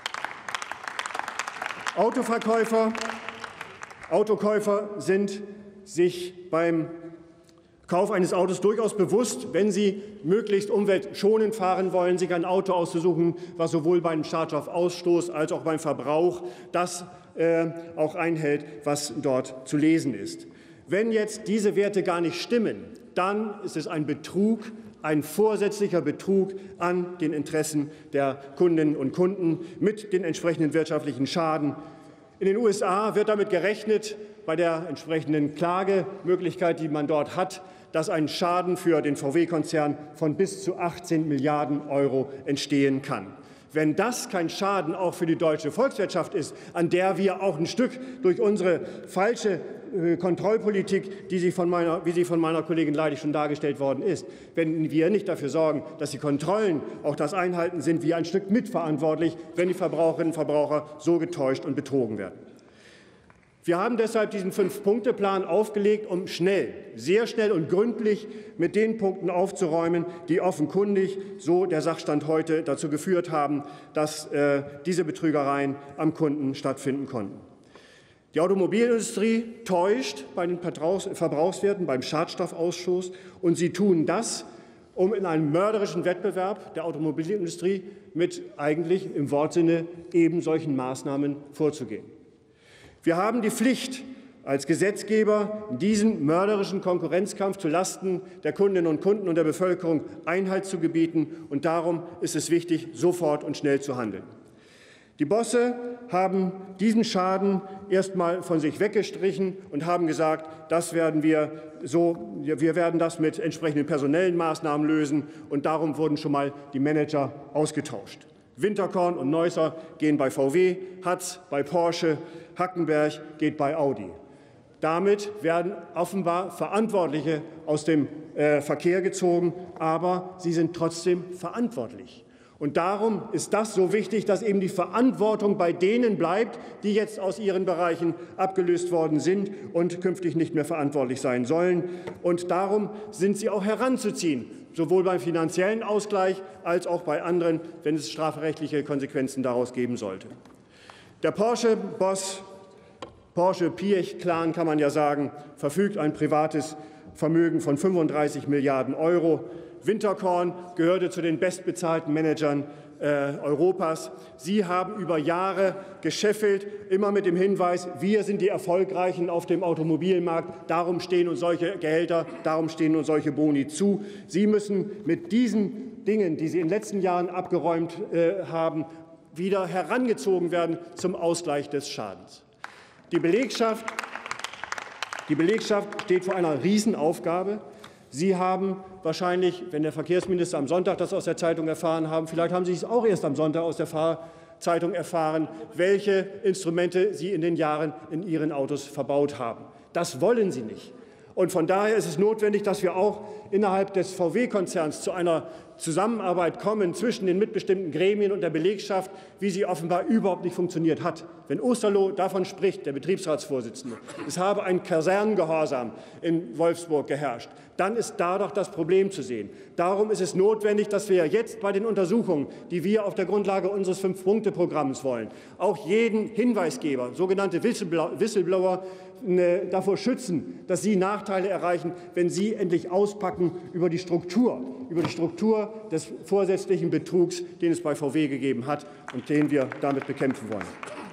Autokäufer sind sich beim Kauf eines Autos durchaus bewusst, wenn sie möglichst umweltschonend fahren wollen, sich ein Auto auszusuchen, was sowohl beim Schadstoffausstoß als auch beim Verbrauch das auch einhält, was dort zu lesen ist. Wenn jetzt diese Werte gar nicht stimmen, dann ist es ein Betrug, ein vorsätzlicher Betrug an den Interessen der Kundinnen und Kunden mit den entsprechenden wirtschaftlichen Schaden. In den USA wird damit gerechnet, bei der entsprechenden Klagemöglichkeit, die man dort hat, dass ein Schaden für den VW-Konzern von bis zu 18 Milliarden € entstehen kann. Wenn das kein Schaden auch für die deutsche Volkswirtschaft ist, an der wir auch ein Stück durch unsere falsche Kontrollpolitik, wie sie von meiner Kollegin Leidig schon dargestellt worden ist, wenn wir nicht dafür sorgen, dass die Kontrollen auch das einhalten, sind wir ein Stück mitverantwortlich, wenn die Verbraucherinnen und Verbraucher so getäuscht und betrogen werden. Wir haben deshalb diesen 5-Punkte-Plan aufgelegt, um schnell, sehr schnell und gründlich mit den Punkten aufzuräumen, die offenkundig, so der Sachstand heute, dazu geführt haben, dass diese Betrügereien am Kunden stattfinden konnten. Die Automobilindustrie täuscht bei den Verbrauchswerten, beim Schadstoffausschuss, und sie tun das, um in einem mörderischen Wettbewerb der Automobilindustrie mit eigentlich im Wortsinne eben solchen Maßnahmen vorzugehen. Wir haben die Pflicht, als Gesetzgeber diesen mörderischen Konkurrenzkampf zulasten der Kundinnen und Kunden und der Bevölkerung Einhalt zu gebieten. Und darum ist es wichtig, sofort und schnell zu handeln. Die Bosse haben diesen Schaden erst mal von sich weggestrichen und haben gesagt, wir werden das mit entsprechenden personellen Maßnahmen lösen. Und darum wurden schon mal die Manager ausgetauscht. Winterkorn und Neusser gehen bei VW, Hatz bei Porsche, Hackenberg geht bei Audi. Damit werden offenbar Verantwortliche aus dem Verkehr gezogen, aber sie sind trotzdem verantwortlich. Und darum ist das so wichtig, dass eben die Verantwortung bei denen bleibt, die jetzt aus ihren Bereichen abgelöst worden sind und künftig nicht mehr verantwortlich sein sollen. Und darum sind sie auch heranzuziehen, sowohl beim finanziellen Ausgleich als auch bei anderen, wenn es strafrechtliche Konsequenzen daraus geben sollte. Der Porsche-Boss, Porsche-Piech-Clan kann man ja sagen, verfügt ein privates Vermögen von 35 Milliarden €. Winterkorn gehörte zu den bestbezahlten Managern Europas. Sie haben über Jahre gescheffelt, immer mit dem Hinweis, wir sind die Erfolgreichen auf dem Automobilmarkt, darum stehen uns solche Gehälter, darum stehen uns solche Boni zu. Sie müssen mit diesen Dingen, die Sie in den letzten Jahren abgeräumt haben, wieder herangezogen werden zum Ausgleich des Schadens. Die Belegschaft steht vor einer Riesenaufgabe. Sie haben wahrscheinlich, wenn der Verkehrsminister am Sonntag das aus der Zeitung erfahren haben, vielleicht haben Sie es auch erst am Sonntag aus der Zeitung erfahren, welche Instrumente Sie in den Jahren in Ihren Autos verbaut haben. Das wollen Sie nicht. Und von daher ist es notwendig, dass wir auch innerhalb des VW-Konzerns zu einer Zusammenarbeit kommen zwischen den mitbestimmten Gremien und der Belegschaft, wie sie offenbar überhaupt nicht funktioniert hat. Wenn Osterloh davon spricht, der Betriebsratsvorsitzende, es habe ein Kasernengehorsam in Wolfsburg geherrscht, dann ist da doch das Problem zu sehen. Darum ist es notwendig, dass wir jetzt bei den Untersuchungen, die wir auf der Grundlage unseres 5-Punkte-Programms wollen, auch jeden Hinweisgeber, sogenannte Whistleblower, davor schützen, dass sie Nachteile erreichen, wenn sie endlich auspacken über die Struktur des vorsätzlichen Betrugs, den es bei VW gegeben hat und den wir damit bekämpfen wollen.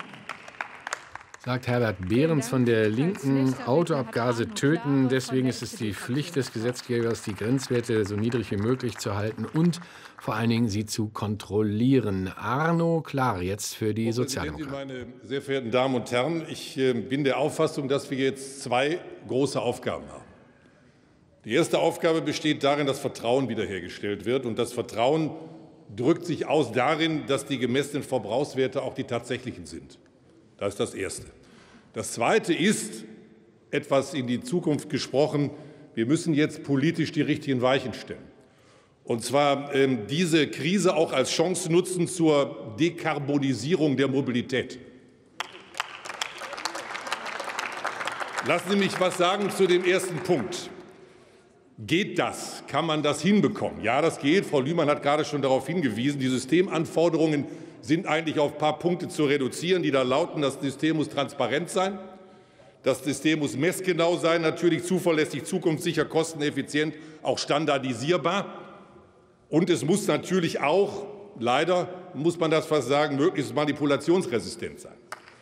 Sagt Herbert Behrens von der Linken, Autoabgase töten. Deswegen ist es die Pflicht des Gesetzgebers, die Grenzwerte so niedrig wie möglich zu halten und vor allen Dingen sie zu kontrollieren. Arno Klar jetzt für die Sozialdemokraten. Meine sehr verehrten Damen und Herren, ich bin der Auffassung, dass wir jetzt 2 große Aufgaben haben. Die erste Aufgabe besteht darin, dass Vertrauen wiederhergestellt wird. Und das Vertrauen drückt sich aus darin, dass die gemessenen Verbrauchswerte auch die tatsächlichen sind. Das ist das Erste. Das Zweite ist, etwas in die Zukunft gesprochen, wir müssen jetzt politisch die richtigen Weichen stellen. Und zwar diese Krise auch als Chance nutzen zur Dekarbonisierung der Mobilität. Lassen Sie mich was sagen zu dem ersten Punkt. Geht das? Kann man das hinbekommen? Ja, das geht. Frau Lühmann hat gerade schon darauf hingewiesen. Die Systemanforderungen sind eigentlich auf ein paar Punkte zu reduzieren, die da lauten, das System muss transparent sein, das System muss messgenau sein, natürlich zuverlässig, zukunftssicher, kosteneffizient, auch standardisierbar. Und es muss natürlich auch, leider muss man das fast sagen, möglichst manipulationsresistent sein.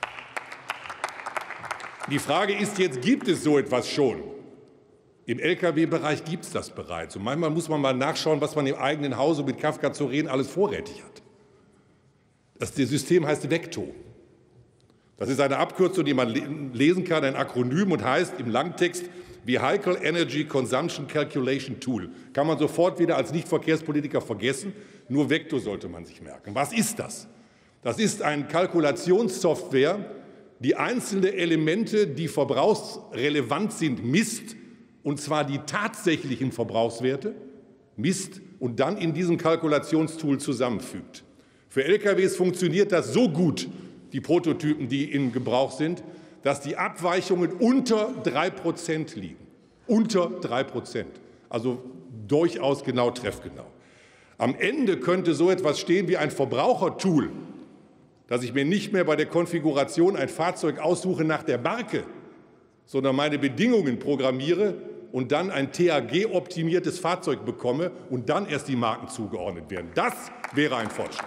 Die Frage ist jetzt, gibt es so etwas schon? Im Lkw-Bereich gibt es das bereits. Und manchmal muss man mal nachschauen, was man im eigenen Hause mit Kafka-Zoren alles vorrätig hat. Das System heißt Vecto. Das ist eine Abkürzung, die man lesen kann, ein Akronym und heißt im Langtext Vehicle Energy Consumption Calculation Tool. Kann man sofort wieder als Nicht-Verkehrspolitiker vergessen, nur Vector sollte man sich merken. Was ist das? Das ist eine Kalkulationssoftware, die einzelne Elemente, die verbrauchsrelevant sind, misst, und zwar die tatsächlichen Verbrauchswerte, misst und dann in diesem Kalkulationstool zusammenfügt. Für LKWs funktioniert das so gut, die Prototypen, die in Gebrauch sind, dass die Abweichungen unter 3% liegen. Unter 3%. Also durchaus genau treffgenau. Am Ende könnte so etwas stehen wie ein Verbrauchertool, dass ich mir nicht mehr bei der Konfiguration ein Fahrzeug aussuche nach der Marke, sondern meine Bedingungen programmiere und dann ein THG-optimiertes Fahrzeug bekomme und dann erst die Marken zugeordnet werden. Das wäre ein Fortschritt.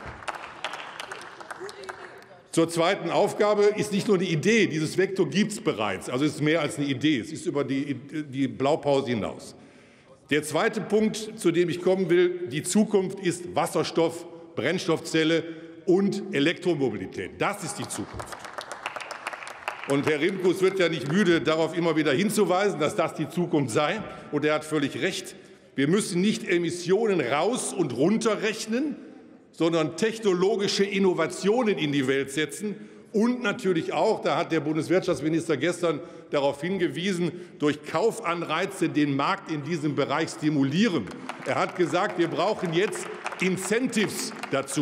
Zur zweiten Aufgabe ist nicht nur eine Idee, dieses Vektor gibt es bereits, also es ist mehr als eine Idee, es ist über die Blaupause hinaus. Der zweite Punkt, zu dem ich kommen will, die Zukunft ist Wasserstoff, Brennstoffzelle und Elektromobilität. Das ist die Zukunft. Und Herr Rimkus wird ja nicht müde, darauf immer wieder hinzuweisen, dass das die Zukunft sei. Und er hat völlig recht. Wir müssen nicht Emissionen raus und runter rechnen, sondern technologische Innovationen in die Welt setzen und natürlich auch, da hat der Bundeswirtschaftsminister gestern darauf hingewiesen, durch Kaufanreize den Markt in diesem Bereich stimulieren. Er hat gesagt, wir brauchen jetzt Incentives dazu.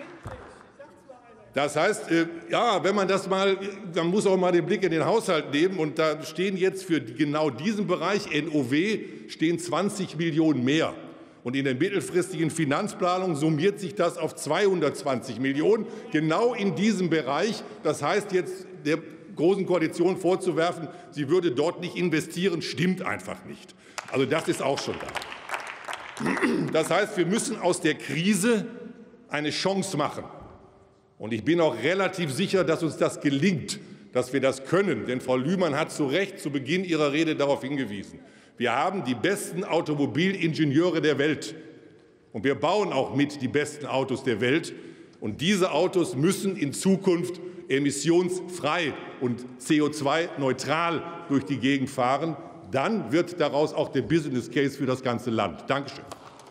Das heißt, ja, wenn man das mal, dann muss auch mal den Blick in den Haushalt nehmen. Und da stehen jetzt für genau diesen Bereich NOW stehen 20 Millionen mehr. Und in der mittelfristigen Finanzplanung summiert sich das auf 220 Millionen, genau in diesem Bereich. Das heißt jetzt der Großen Koalition vorzuwerfen, sie würde dort nicht investieren, stimmt einfach nicht. Also das ist auch schon da. Das heißt, wir müssen aus der Krise eine Chance machen. Und ich bin auch relativ sicher, dass uns das gelingt, dass wir das können. Denn Frau Lühmann hat zu Recht zu Beginn ihrer Rede darauf hingewiesen. Wir haben die besten Automobilingenieure der Welt. Und wir bauen auch mit die besten Autos der Welt. Und diese Autos müssen in Zukunft emissionsfrei und CO2-neutral durch die Gegend fahren. Dann wird daraus auch der Business Case für das ganze Land. Dankeschön.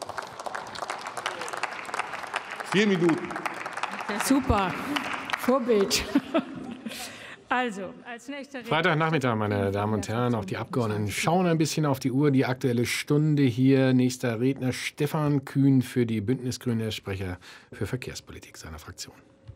4 Minuten. Super. Vorbild. Also, als nächster Freitagnachmittag, meine Damen und Herren, auch die Abgeordneten schauen ein bisschen auf die Uhr. Die Aktuelle Stunde hier. Nächster Redner Stefan Kühn für die Bündnisgrüne, Sprecher für Verkehrspolitik seiner Fraktion.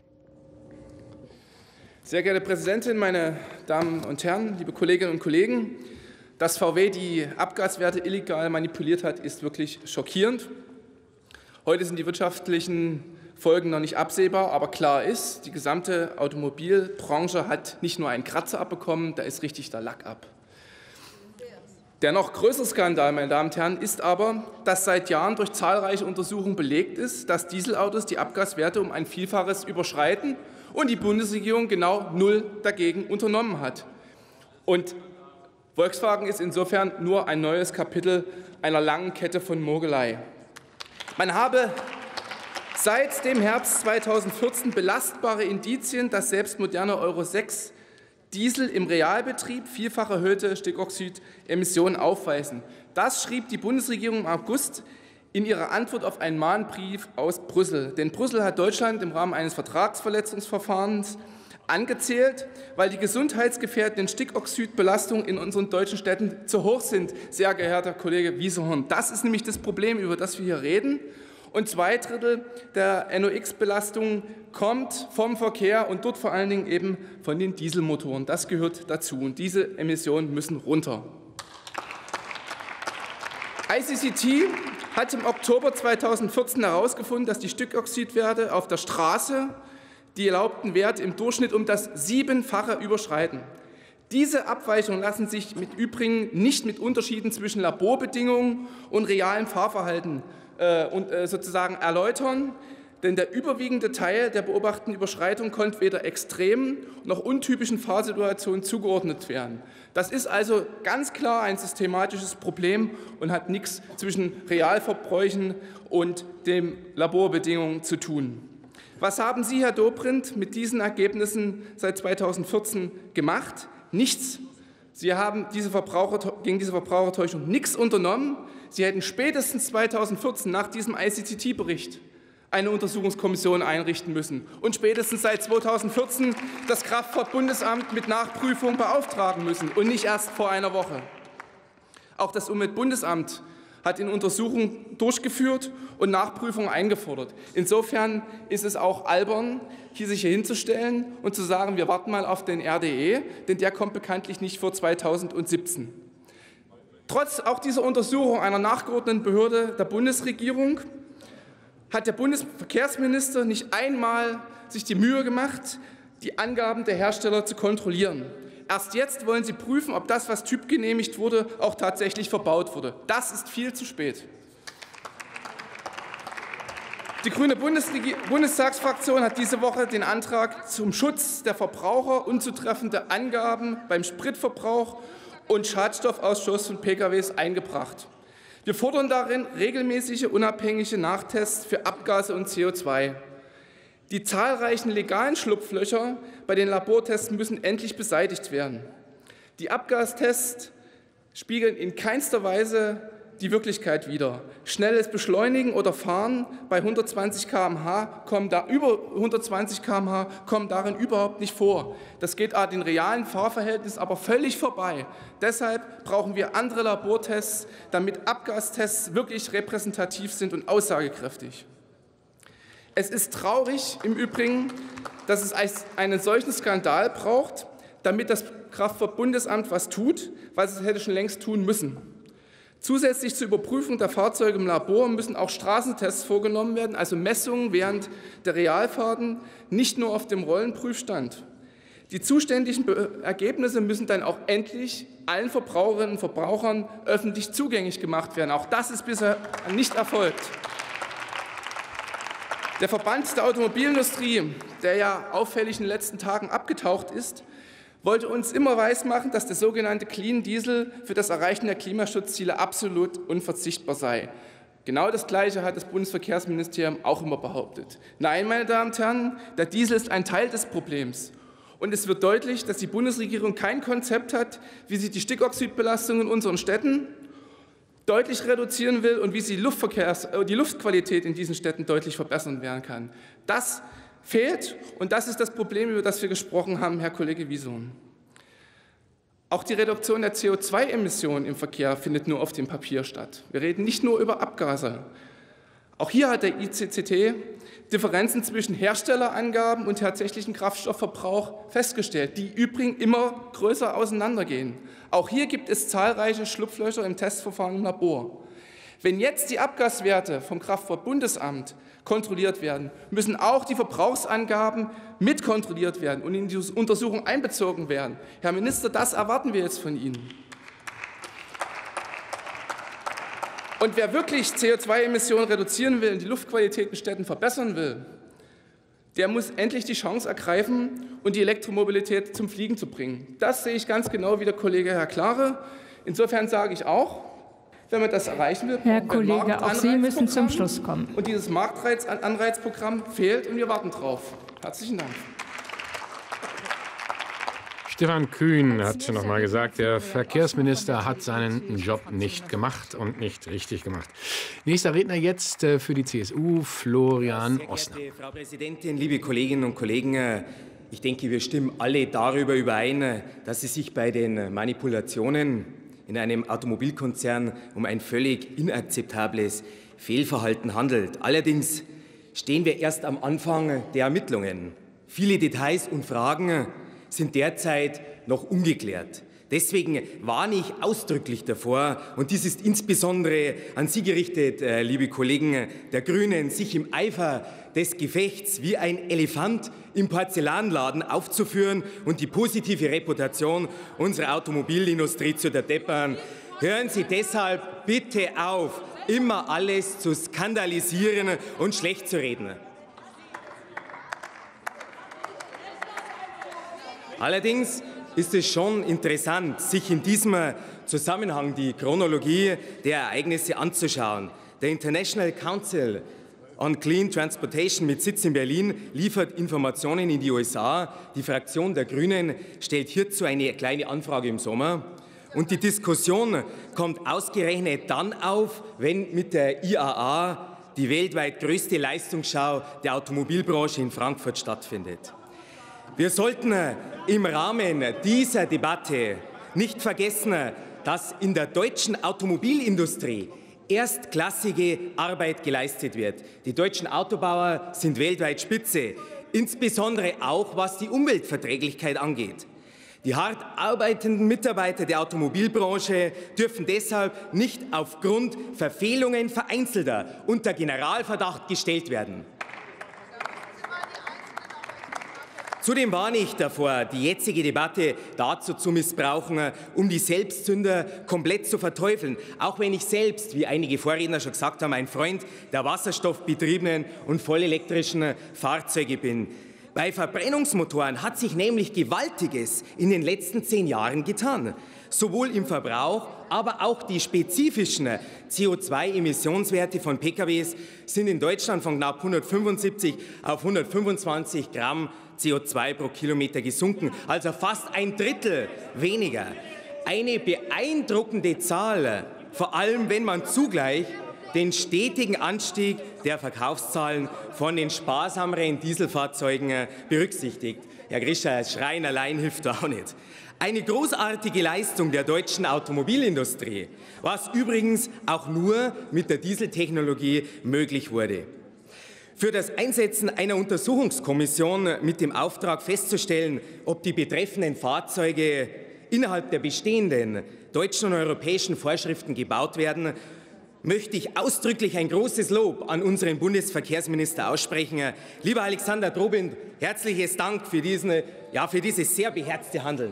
Sehr geehrte Präsidentin, meine Damen und Herren, liebe Kolleginnen und Kollegen! Dass VW die Abgaswerte illegal manipuliert hat, ist wirklich schockierend. Heute sind die wirtschaftlichen Folgen noch nicht absehbar, aber klar ist, die gesamte Automobilbranche hat nicht nur einen Kratzer abbekommen, da ist richtig der Lack ab. Der noch größere Skandal, meine Damen und Herren, ist aber, dass seit Jahren durch zahlreiche Untersuchungen belegt ist, dass Dieselautos die Abgaswerte um ein Vielfaches überschreiten und die Bundesregierung genau null dagegen unternommen hat. Und Volkswagen ist insofern nur ein neues Kapitel einer langen Kette von Mogelei. Man habe seit dem Herbst 2014 belastbare Indizien, dass selbst moderne Euro 6 Diesel im Realbetrieb vielfach erhöhte Stickoxidemissionen aufweisen. Das schrieb die Bundesregierung im August in ihrer Antwort auf einen Mahnbrief aus Brüssel. Denn Brüssel hat Deutschland im Rahmen eines Vertragsverletzungsverfahrens angezählt, weil die gesundheitsgefährdenden Stickoxidbelastungen in unseren deutschen Städten zu hoch sind, sehr geehrter Kollege Wieserhorn. Das ist nämlich das Problem, über das wir hier reden. Und 2/3 der NOx-Belastung kommt vom Verkehr und dort vor allen Dingen eben von den Dieselmotoren. Das gehört dazu und diese Emissionen müssen runter. ICCT hat im Oktober 2014 herausgefunden, dass die Stickoxidwerte auf der Straße die erlaubten Werte im Durchschnitt um das 7-fache überschreiten. Diese Abweichungen lassen sich im Übrigen nicht mit Unterschieden zwischen Laborbedingungen und realem Fahrverhalten sozusagen erläutern, denn der überwiegende Teil der beobachteten Überschreitung konnte weder extremen noch untypischen Fahrsituationen zugeordnet werden. Das ist also ganz klar ein systematisches Problem und hat nichts zwischen Realverbräuchen und den Laborbedingungen zu tun. Was haben Sie, Herr Dobrindt, mit diesen Ergebnissen seit 2014 gemacht? Nichts. Sie haben gegen diese Verbrauchertäuschung nichts unternommen. Sie hätten spätestens 2014 nach diesem ICCT-Bericht eine Untersuchungskommission einrichten müssen und spätestens seit 2014 das Kraftfahrtbundesamt mit Nachprüfung beauftragen müssen und nicht erst vor einer Woche. Auch das Umweltbundesamt hat in Untersuchungen durchgeführt und Nachprüfungen eingefordert. Insofern ist es auch albern, sich hier hinzustellen und zu sagen, wir warten mal auf den RDE, denn der kommt bekanntlich nicht vor 2017. Trotz auch dieser Untersuchung einer nachgeordneten Behörde der Bundesregierung hat der Bundesverkehrsminister nicht einmal sich die Mühe gemacht, die Angaben der Hersteller zu kontrollieren. Erst jetzt wollen Sie prüfen, ob das, was typgenehmigt wurde, auch tatsächlich verbaut wurde. Das ist viel zu spät. Die grüne Bundestagsfraktion hat diese Woche den Antrag zum Schutz der Verbraucher unzutreffende Angaben beim Spritverbrauch und Schadstoffausstoß von Pkw eingebracht. Wir fordern darin regelmäßige, unabhängige Nachtests für Abgase und CO2. Die zahlreichen legalen Schlupflöcher bei den Labortests müssen endlich beseitigt werden. Die Abgastests spiegeln in keinster Weise die Wirklichkeit wider. Schnelles Beschleunigen oder Fahren bei 120 km/h über 120 km/h kommen darin überhaupt nicht vor. Das geht den realen Fahrverhältnissen aber völlig vorbei. Deshalb brauchen wir andere Labortests, damit Abgastests wirklich repräsentativ sind und aussagekräftig. Es ist traurig im Übrigen, dass es einen solchen Skandal braucht, damit das Kraftfahrtbundesamt was tut, was es hätte schon längst tun müssen. Zusätzlich zur Überprüfung der Fahrzeuge im Labor müssen auch Straßentests vorgenommen werden, also Messungen während der Realfahrten, nicht nur auf dem Rollenprüfstand. Die zuständigen Ergebnisse müssen dann auch endlich allen Verbraucherinnen und Verbrauchern öffentlich zugänglich gemacht werden. Auch das ist bisher nicht erfolgt. Der Verband der Automobilindustrie, der ja auffällig in den letzten Tagen abgetaucht ist, wollte uns immer weismachen, dass der sogenannte Clean Diesel für das Erreichen der Klimaschutzziele absolut unverzichtbar sei. Genau das Gleiche hat das Bundesverkehrsministerium auch immer behauptet. Nein, meine Damen und Herren, der Diesel ist ein Teil des Problems. Und es wird deutlich, dass die Bundesregierung kein Konzept hat, wie sie die Stickoxidbelastung in unseren Städten deutlich reduzieren will und wie sie die Luftqualität in diesen Städten deutlich verbessern werden kann. Das fehlt, und das ist das Problem, über das wir gesprochen haben, Herr Kollege Wiesohn. Auch die Reduktion der CO2-Emissionen im Verkehr findet nur auf dem Papier statt. Wir reden nicht nur über Abgase. Auch hier hat der ICCT Differenzen zwischen Herstellerangaben und tatsächlichen Kraftstoffverbrauch festgestellt, die übrigens immer größer auseinandergehen. Auch hier gibt es zahlreiche Schlupflöcher im Testverfahren im Labor. Wenn jetzt die Abgaswerte vom Kraftfahrtbundesamt kontrolliert werden, müssen auch die Verbrauchsangaben mitkontrolliert werden und in die Untersuchung einbezogen werden. Herr Minister, das erwarten wir jetzt von Ihnen. Und wer wirklich CO2-Emissionen reduzieren will und die Luftqualität in Städten verbessern will, der muss endlich die Chance ergreifen und die Elektromobilität zum Fliegen zu bringen. Das sehe ich ganz genau wie der Kollege Herr Klare. Insofern sage ich auch, wenn man das erreichen will, Herr Kollege, auch Sie müssen zum Schluss kommen. Und dieses Marktreiz-Anreizprogramm fehlt und wir warten drauf. Herzlichen Dank. Stefan Kühn hat noch mal gesagt, der Verkehrsminister hat seinen Job nicht gemacht und nicht richtig gemacht. Nächster Redner jetzt für die CSU, Florian Ossner. Frau Präsidentin, liebe Kolleginnen und Kollegen, ich denke, wir stimmen alle darüber überein, dass es sich bei den Manipulationen in einem Automobilkonzern um ein völlig inakzeptables Fehlverhalten handelt. Allerdings stehen wir erst am Anfang der Ermittlungen. Viele Details und Fragen sind derzeit noch ungeklärt. Deswegen warne ich ausdrücklich davor, und dies ist insbesondere an Sie gerichtet, liebe Kollegen der Grünen, sich im Eifer des Gefechts wie ein Elefant im Porzellanladen aufzuführen und die positive Reputation unserer Automobilindustrie zu verdeppern. Hören Sie deshalb bitte auf, immer alles zu skandalisieren und schlecht zu reden. Allerdings ist es schon interessant, sich in diesem Zusammenhang die Chronologie der Ereignisse anzuschauen. Der International Council on Clean Transportation mit Sitz in Berlin liefert Informationen in die USA. Die Fraktion der Grünen stellt hierzu eine kleine Anfrage im Sommer. Und die Diskussion kommt ausgerechnet dann auf, wenn mit der IAA die weltweit größte Leistungsschau der Automobilbranche in Frankfurt stattfindet. Wir sollten im Rahmen dieser Debatte nicht vergessen, dass in der deutschen Automobilindustrie erstklassige Arbeit geleistet wird. Die deutschen Autobauer sind weltweit Spitze, insbesondere auch was die Umweltverträglichkeit angeht. Die hart arbeitenden Mitarbeiter der Automobilbranche dürfen deshalb nicht aufgrund Verfehlungen Vereinzelter unter Generalverdacht gestellt werden. Zudem warne ich davor, die jetzige Debatte dazu zu missbrauchen, um die Selbstzünder komplett zu verteufeln. Auch wenn ich selbst, wie einige Vorredner schon gesagt haben, ein Freund der wasserstoffbetriebenen und vollelektrischen Fahrzeuge bin. Bei Verbrennungsmotoren hat sich nämlich Gewaltiges in den letzten 10 Jahren getan. Sowohl im Verbrauch, aber auch die spezifischen CO2-Emissionswerte von PKWs sind in Deutschland von knapp 175 auf 125 Gramm CO2 pro Kilometer gesunken, also fast ein Drittel weniger. Eine beeindruckende Zahl, vor allem wenn man zugleich den stetigen Anstieg der Verkaufszahlen von den sparsameren Dieselfahrzeugen berücksichtigt. Herr Grischer, Schreien allein hilft auch nicht. Eine großartige Leistung der deutschen Automobilindustrie, was übrigens auch nur mit der Dieseltechnologie möglich wurde. Für das Einsetzen einer Untersuchungskommission mit dem Auftrag festzustellen, ob die betreffenden Fahrzeuge innerhalb der bestehenden deutschen und europäischen Vorschriften gebaut werden, möchte ich ausdrücklich ein großes Lob an unseren Bundesverkehrsminister aussprechen. Lieber Alexander Dobrindt, herzliches Dank für dieses sehr beherzte Handeln.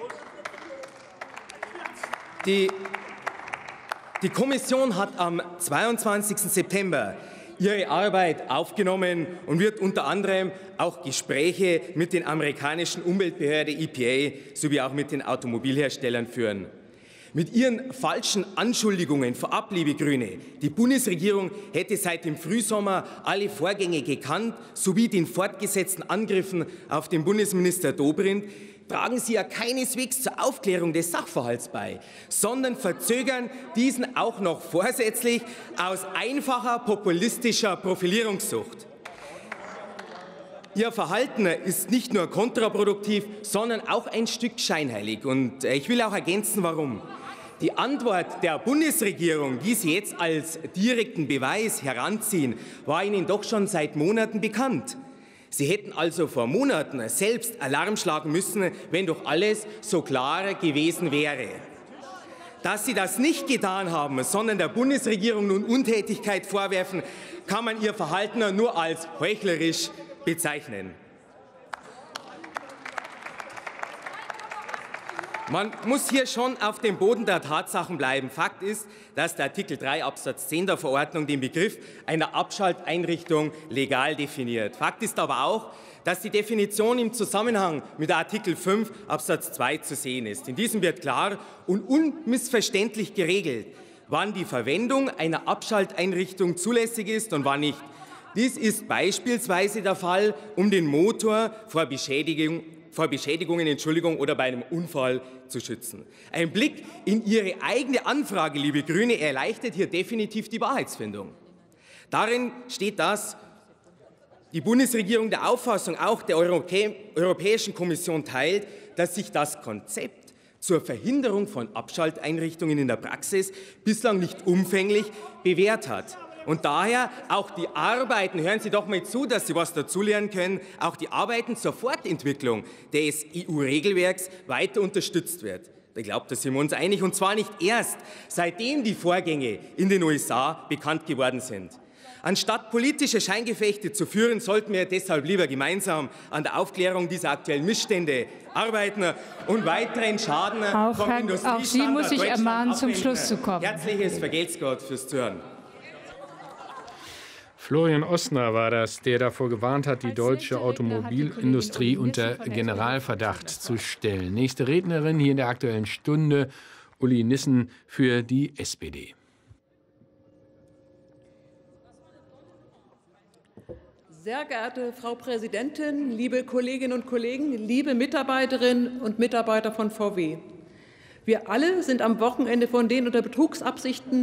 Die Kommission hat am 22. September ihre Arbeit aufgenommen und wird unter anderem auch Gespräche mit den amerikanischen Umweltbehörde EPA sowie auch mit den Automobilherstellern führen. Mit ihren falschen Anschuldigungen vorab, liebe Grüne, die Bundesregierung hätte seit dem Frühsommer alle Vorgänge gekannt, sowie den fortgesetzten Angriffen auf den Bundesminister Dobrindt, tragen Sie ja keineswegs zur Aufklärung des Sachverhalts bei, sondern verzögern diesen auch noch vorsätzlich aus einfacher populistischer Profilierungssucht. Ihr Verhalten ist nicht nur kontraproduktiv, sondern auch ein Stück scheinheilig. Und ich will auch ergänzen, warum. Die Antwort der Bundesregierung, die Sie jetzt als direkten Beweis heranziehen, war Ihnen doch schon seit Monaten bekannt. Sie hätten also vor Monaten selbst Alarm schlagen müssen, wenn doch alles so klar gewesen wäre. Dass Sie das nicht getan haben, sondern der Bundesregierung nun Untätigkeit vorwerfen, kann man Ihr Verhalten nur als heuchlerisch bezeichnen. Man muss hier schon auf dem Boden der Tatsachen bleiben. Fakt ist, dass der Artikel 3 Absatz 10 der Verordnung den Begriff einer Abschalteinrichtung legal definiert. Fakt ist aber auch, dass die Definition im Zusammenhang mit Artikel 5 Absatz 2 zu sehen ist. In diesem wird klar und unmissverständlich geregelt, wann die Verwendung einer Abschalteinrichtung zulässig ist und wann nicht. Dies ist beispielsweise der Fall, um den Motor vor Beschädigungen oder bei einem Unfall zu schützen. Ein Blick in Ihre eigene Anfrage, liebe Grüne, erleichtert hier definitiv die Wahrheitsfindung. Darin steht, dass die Bundesregierung der Auffassung auch der Europäischen Kommission teilt, dass sich das Konzept zur Verhinderung von Abschalteinrichtungen in der Praxis bislang nicht umfänglich bewährt hat. Und daher auch die Arbeiten, hören Sie doch mal zu, dass Sie was dazulernen können, auch die Arbeiten zur Fortentwicklung des EU-Regelwerks weiter unterstützt wird. Ich glaube, da sind wir uns einig, und zwar nicht erst, seitdem die Vorgänge in den USA bekannt geworden sind. Anstatt politische Scheingefechte zu führen, sollten wir deshalb lieber gemeinsam an der Aufklärung dieser aktuellen Missstände arbeiten und weiteren Schaden vom Industriestandort auch Sie muss ich ermahnen, zum Schluss zu kommen. Herzliches Vergelt's Gott fürs Zuhören. Florian Ostner war das, der davor gewarnt hat, die deutsche Automobilindustrie unter Generalverdacht zu stellen. Nächste Rednerin hier in der Aktuellen Stunde, Uli Nissen für die SPD. Sehr geehrte Frau Präsidentin, liebe Kolleginnen und Kollegen, liebe Mitarbeiterinnen und Mitarbeiter von VW. Wir alle sind am Wochenende von den unter Betrugsabsichten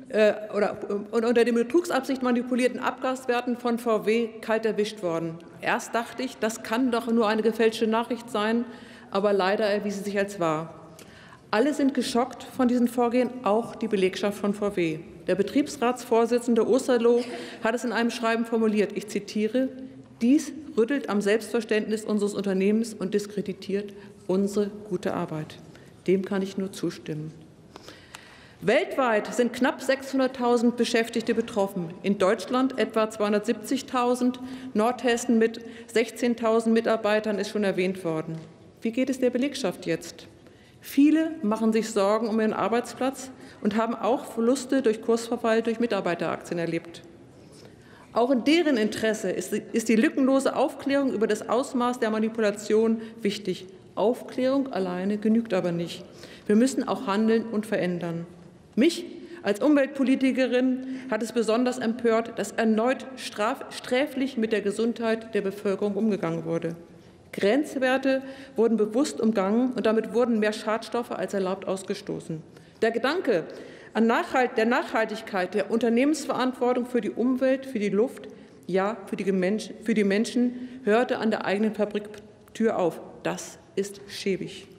manipulierten Abgaswerten von VW kalt erwischt worden. Erst dachte ich, das kann doch nur eine gefälschte Nachricht sein, aber leider erwies sie sich als wahr. Alle sind geschockt von diesem Vorgehen, auch die Belegschaft von VW. Der Betriebsratsvorsitzende Osterloh hat es in einem Schreiben formuliert, ich zitiere, dies rüttelt am Selbstverständnis unseres Unternehmens und diskreditiert unsere gute Arbeit. Dem kann ich nur zustimmen. Weltweit sind knapp 600.000 Beschäftigte betroffen, in Deutschland etwa 270.000, Nordhessen mit 16.000 Mitarbeitern ist schon erwähnt worden. Wie geht es der Belegschaft jetzt? Viele machen sich Sorgen um ihren Arbeitsplatz und haben auch Verluste durch Kursverfall durch Mitarbeiteraktien erlebt. Auch in deren Interesse ist die lückenlose Aufklärung über das Ausmaß der Manipulation wichtig. Aufklärung alleine genügt aber nicht. Wir müssen auch handeln und verändern. Mich als Umweltpolitikerin hat es besonders empört, dass erneut sträflich mit der Gesundheit der Bevölkerung umgegangen wurde. Grenzwerte wurden bewusst umgangen und damit wurden mehr Schadstoffe als erlaubt ausgestoßen. Der Gedanke der Nachhaltigkeit, der Unternehmensverantwortung für die Umwelt, für die Luft, ja für die Menschen hörte an der eigenen Fabriktür auf. Das ist schäbig.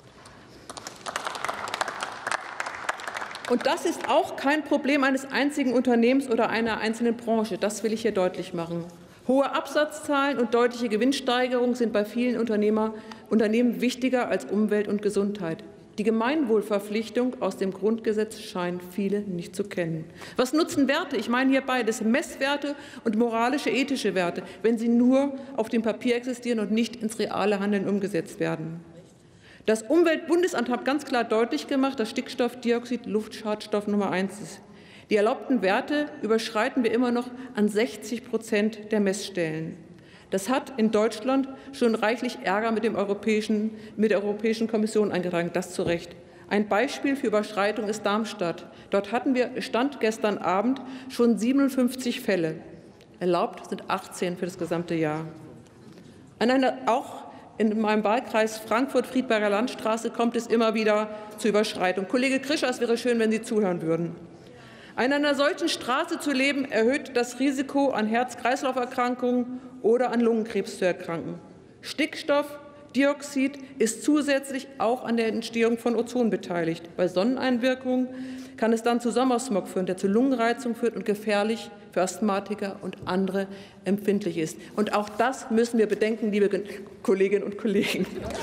Und das ist auch kein Problem eines einzigen Unternehmens oder einer einzelnen Branche. Das will ich hier deutlich machen. Hohe Absatzzahlen und deutliche Gewinnsteigerungen sind bei vielen Unternehmen wichtiger als Umwelt und Gesundheit. Die Gemeinwohlverpflichtung aus dem Grundgesetz scheinen viele nicht zu kennen. Was nutzen Werte? Ich meine hier beides, Messwerte und moralische, ethische Werte, wenn sie nur auf dem Papier existieren und nicht ins reale Handeln umgesetzt werden. Das Umweltbundesamt hat ganz klar deutlich gemacht, dass Stickstoffdioxid Luftschadstoff Nummer 1 ist. Die erlaubten Werte überschreiten wir immer noch an 60% der Messstellen. Das hat in Deutschland schon reichlich Ärger mit der Europäischen Kommission eingetragen, das zu Recht. Ein Beispiel für Überschreitung ist Darmstadt. Dort hatten wir Stand gestern Abend schon 57 Fälle. Erlaubt sind 18 für das gesamte Jahr. Auch in meinem Wahlkreis Frankfurt-Friedberger Landstraße kommt es immer wieder zu Überschreitung. Kollege Krischer, es wäre schön, wenn Sie zuhören würden. An einer solchen Straße zu leben, erhöht das Risiko, an Herz-Kreislauf-Erkrankungen oder an Lungenkrebs zu erkranken. Stickstoffdioxid ist zusätzlich auch an der Entstehung von Ozon beteiligt. Bei Sonneneinwirkungen kann es dann zu Sommersmog führen, der zu Lungenreizung führt und gefährlich für Asthmatiker und andere empfindlich ist. Und auch das müssen wir bedenken, liebe Kolleginnen und Kollegen.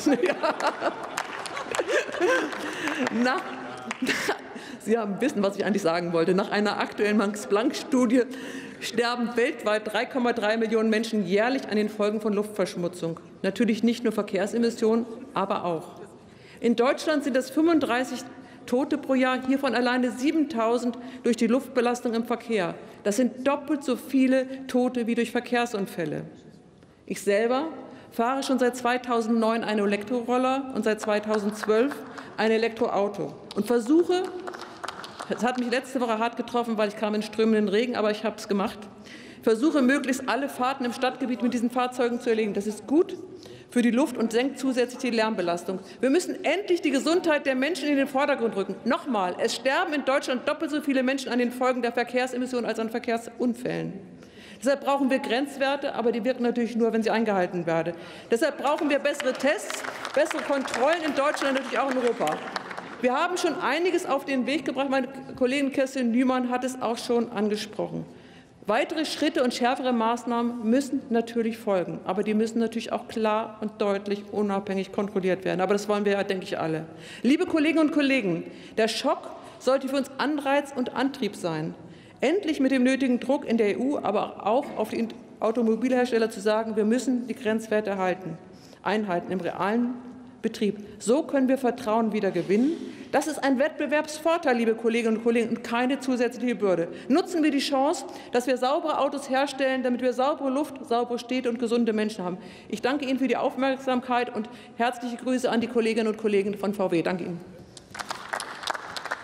Sie wissen, was ich eigentlich sagen wollte. Nach einer aktuellen Max-Planck-Studie sterben weltweit 3,3 Millionen Menschen jährlich an den Folgen von Luftverschmutzung. Natürlich nicht nur Verkehrsemissionen, aber auch. In Deutschland sind es 35 Tote pro Jahr, hiervon alleine 7.000 durch die Luftbelastung im Verkehr. Das sind doppelt so viele Tote wie durch Verkehrsunfälle. Ich selber fahre schon seit 2009 einen Elektroroller und seit 2012 ein Elektroauto und versuche, es hat mich letzte Woche hart getroffen, weil ich kam in strömenden Regen, aber ich habe es gemacht, versuche möglichst alle Fahrten im Stadtgebiet mit diesen Fahrzeugen zu erledigen. Das ist gut für die Luft und senkt zusätzlich die Lärmbelastung. Wir müssen endlich die Gesundheit der Menschen in den Vordergrund rücken. Nochmal, es sterben in Deutschland doppelt so viele Menschen an den Folgen der Verkehrsemissionen als an Verkehrsunfällen. Deshalb brauchen wir Grenzwerte, aber die wirken natürlich nur, wenn sie eingehalten werden. Deshalb brauchen wir bessere Tests, bessere Kontrollen in Deutschland und natürlich auch in Europa. Wir haben schon einiges auf den Weg gebracht. Meine Kollegin Kerstin Nümann hat es auch schon angesprochen. Weitere Schritte und schärfere Maßnahmen müssen natürlich folgen, aber die müssen natürlich auch klar und deutlich unabhängig kontrolliert werden. Aber das wollen wir ja, denke ich, alle. Liebe Kolleginnen und Kollegen, der Schock sollte für uns Anreiz und Antrieb sein, endlich mit dem nötigen Druck in der EU, aber auch auf die Automobilhersteller zu sagen, wir müssen die Grenzwerte einhalten im realen Betrieb. So können wir Vertrauen wieder gewinnen. Das ist ein Wettbewerbsvorteil, liebe Kolleginnen und Kollegen, und keine zusätzliche Bürde. Nutzen wir die Chance, dass wir saubere Autos herstellen, damit wir saubere Luft, saubere Städte und gesunde Menschen haben. Ich danke Ihnen für die Aufmerksamkeit und herzliche Grüße an die Kolleginnen und Kollegen von VW. Danke Ihnen.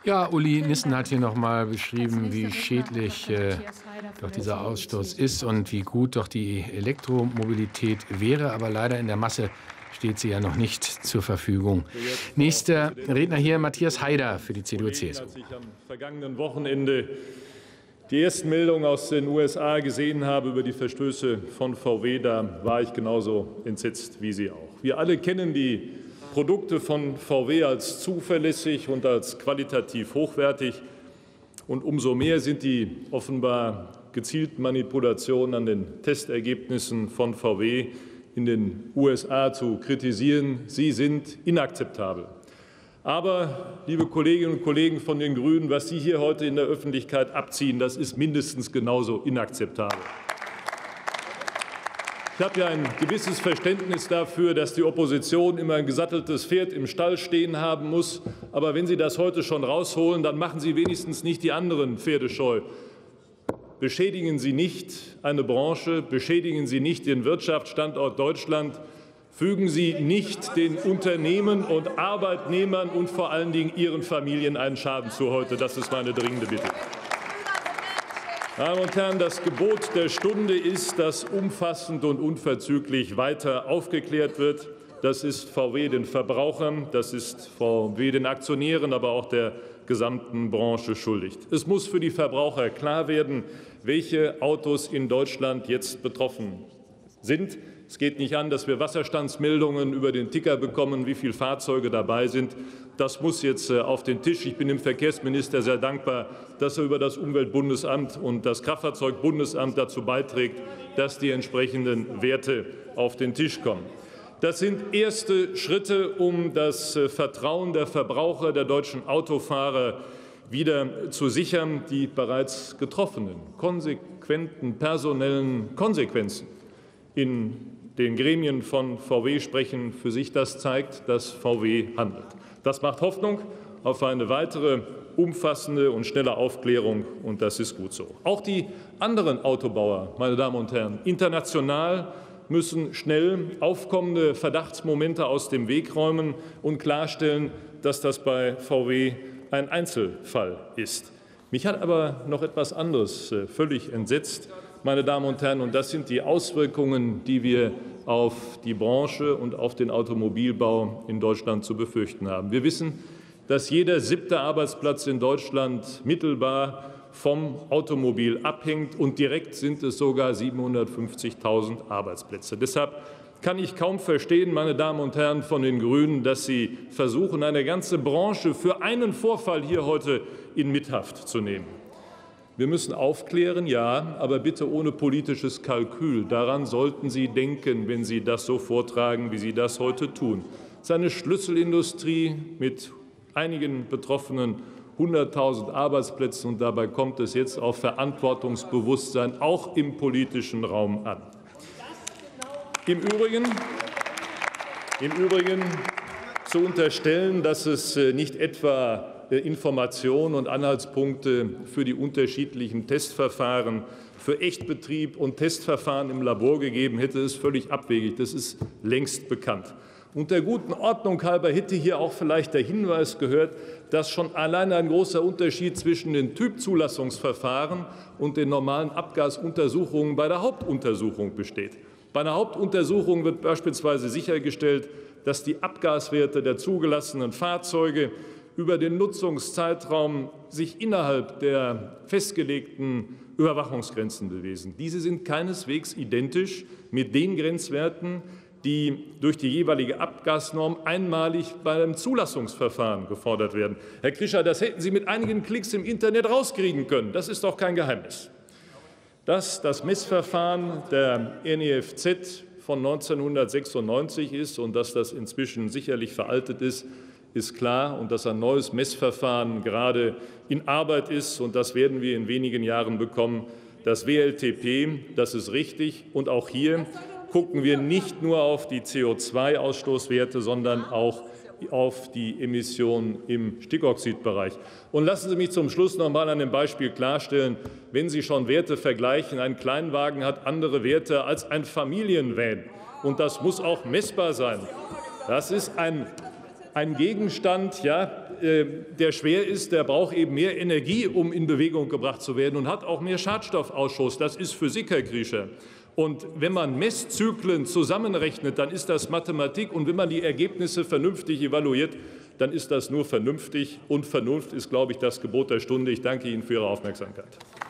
Ja, Uli Nissen hat hier noch mal beschrieben, wie schädlich doch dieser Ausstoß ist und wie gut doch die Elektromobilität wäre. Aber leider in der Masse steht sie ja noch nicht zur Verfügung. Nächster Redner hier, Matthias Haider für die CDU-CSU. Als ich am vergangenen Wochenende die ersten Meldungen aus den USA gesehen habe über die Verstöße von VW, da war ich genauso entsetzt wie Sie auch. Wir alle kennen die Produkte von VW als zuverlässig und als qualitativ hochwertig. Und umso mehr sind die offenbar gezielten Manipulationen an den Testergebnissen von VW in den USA zu kritisieren. Sie sind inakzeptabel. Aber, liebe Kolleginnen und Kollegen von den Grünen, was Sie hier heute in der Öffentlichkeit abziehen, das ist mindestens genauso inakzeptabel. Ich habe ja ein gewisses Verständnis dafür, dass die Opposition immer ein gesatteltes Pferd im Stall stehen haben muss. Aber wenn Sie das heute schon rausholen, dann machen Sie wenigstens nicht die anderen Pferde scheu. Beschädigen Sie nicht eine Branche, beschädigen Sie nicht den Wirtschaftsstandort Deutschland, fügen Sie nicht den Unternehmen und Arbeitnehmern und vor allen Dingen Ihren Familien einen Schaden zu heute. Das ist meine dringende Bitte. Meine Damen und Herren, das Gebot der Stunde ist, dass umfassend und unverzüglich weiter aufgeklärt wird. Das ist VW den Verbrauchern, das ist VW den Aktionären, aber auch der gesamten Branche schuldig. Es muss für die Verbraucher klar werden, welche Autos in Deutschland jetzt betroffen sind. Es geht nicht an, dass wir Wasserstandsmeldungen über den Ticker bekommen, wie viele Fahrzeuge dabei sind. Das muss jetzt auf den Tisch. Ich bin dem Verkehrsminister sehr dankbar, dass er über das Umweltbundesamt und das Kraftfahrzeugbundesamt dazu beiträgt, dass die entsprechenden Werte auf den Tisch kommen. Das sind erste Schritte, um das Vertrauen der Verbraucher, der deutschen Autofahrer wieder zu sichern. Die bereits getroffenen, konsequenten personellen Konsequenzen in den Gremien von VW sprechen für sich. Das zeigt, dass VW handelt. Das macht Hoffnung auf eine weitere umfassende und schnelle Aufklärung, und das ist gut so. Auch die anderen Autobauer, meine Damen und Herren, international müssen schnell aufkommende Verdachtsmomente aus dem Weg räumen und klarstellen, dass das bei VW ein Einzelfall ist. Mich hat aber noch etwas anderes völlig entsetzt, meine Damen und Herren, und das sind die Auswirkungen, die wir auf die Branche und auf den Automobilbau in Deutschland zu befürchten haben. Wir wissen, dass jeder 7. Arbeitsplatz in Deutschland mittelbar vom Automobil abhängt, und direkt sind es sogar 750.000 Arbeitsplätze. Deshalb kann ich kaum verstehen, meine Damen und Herren von den Grünen, dass Sie versuchen, eine ganze Branche für einen Vorfall hier heute in Mithaft zu nehmen. Wir müssen aufklären, ja, aber bitte ohne politisches Kalkül. Daran sollten Sie denken, wenn Sie das so vortragen, wie Sie das heute tun. Es ist eine Schlüsselindustrie mit einigen Betroffenen, 100.000 Arbeitsplätzen, und dabei kommt es jetzt auf Verantwortungsbewusstsein auch im politischen Raum an. Im Übrigen zu unterstellen, dass es nicht etwa Informationen und Anhaltspunkte für die unterschiedlichen Testverfahren für Echtbetrieb und Testverfahren im Labor gegeben hätte, ist völlig abwegig. Das ist längst bekannt. Und der guten Ordnung halber hätte hier auch vielleicht der Hinweis gehört, dass schon alleine ein großer Unterschied zwischen den Typzulassungsverfahren und den normalen Abgasuntersuchungen bei der Hauptuntersuchung besteht. Bei einer Hauptuntersuchung wird beispielsweise sichergestellt, dass die Abgaswerte der zugelassenen Fahrzeuge über den Nutzungszeitraum sich innerhalb der festgelegten Überwachungsgrenzen bewegen. Diese sind keineswegs identisch mit den Grenzwerten, die durch die jeweilige Abgasnorm einmalig bei einem Zulassungsverfahren gefordert werden. Herr Krischer, das hätten Sie mit einigen Klicks im Internet rauskriegen können. Das ist doch kein Geheimnis. Dass das Messverfahren der NEFZ von 1996 ist und dass das inzwischen sicherlich veraltet ist klar, und dass ein neues Messverfahren gerade in Arbeit ist, und das werden wir in wenigen Jahren bekommen. Das WLTP, das ist richtig, und auch hier gucken wir nicht nur auf die CO2-Ausstoßwerte, sondern auch auf die Emissionen im Stickoxidbereich. Und lassen Sie mich zum Schluss noch einmal an dem Beispiel klarstellen, wenn Sie schon Werte vergleichen, ein Kleinwagen hat andere Werte als ein Familienvan, und das muss auch messbar sein. Das ist ein ein Gegenstand, ja, der schwer ist, der braucht eben mehr Energie, um in Bewegung gebracht zu werden und hat auch mehr Schadstoffausschuss. Das ist Physik, Herr Griescher. Und wenn man Messzyklen zusammenrechnet, dann ist das Mathematik. Und wenn man die Ergebnisse vernünftig evaluiert, dann ist das nur vernünftig. Und Vernunft ist, glaube ich, das Gebot der Stunde. Ich danke Ihnen für Ihre Aufmerksamkeit.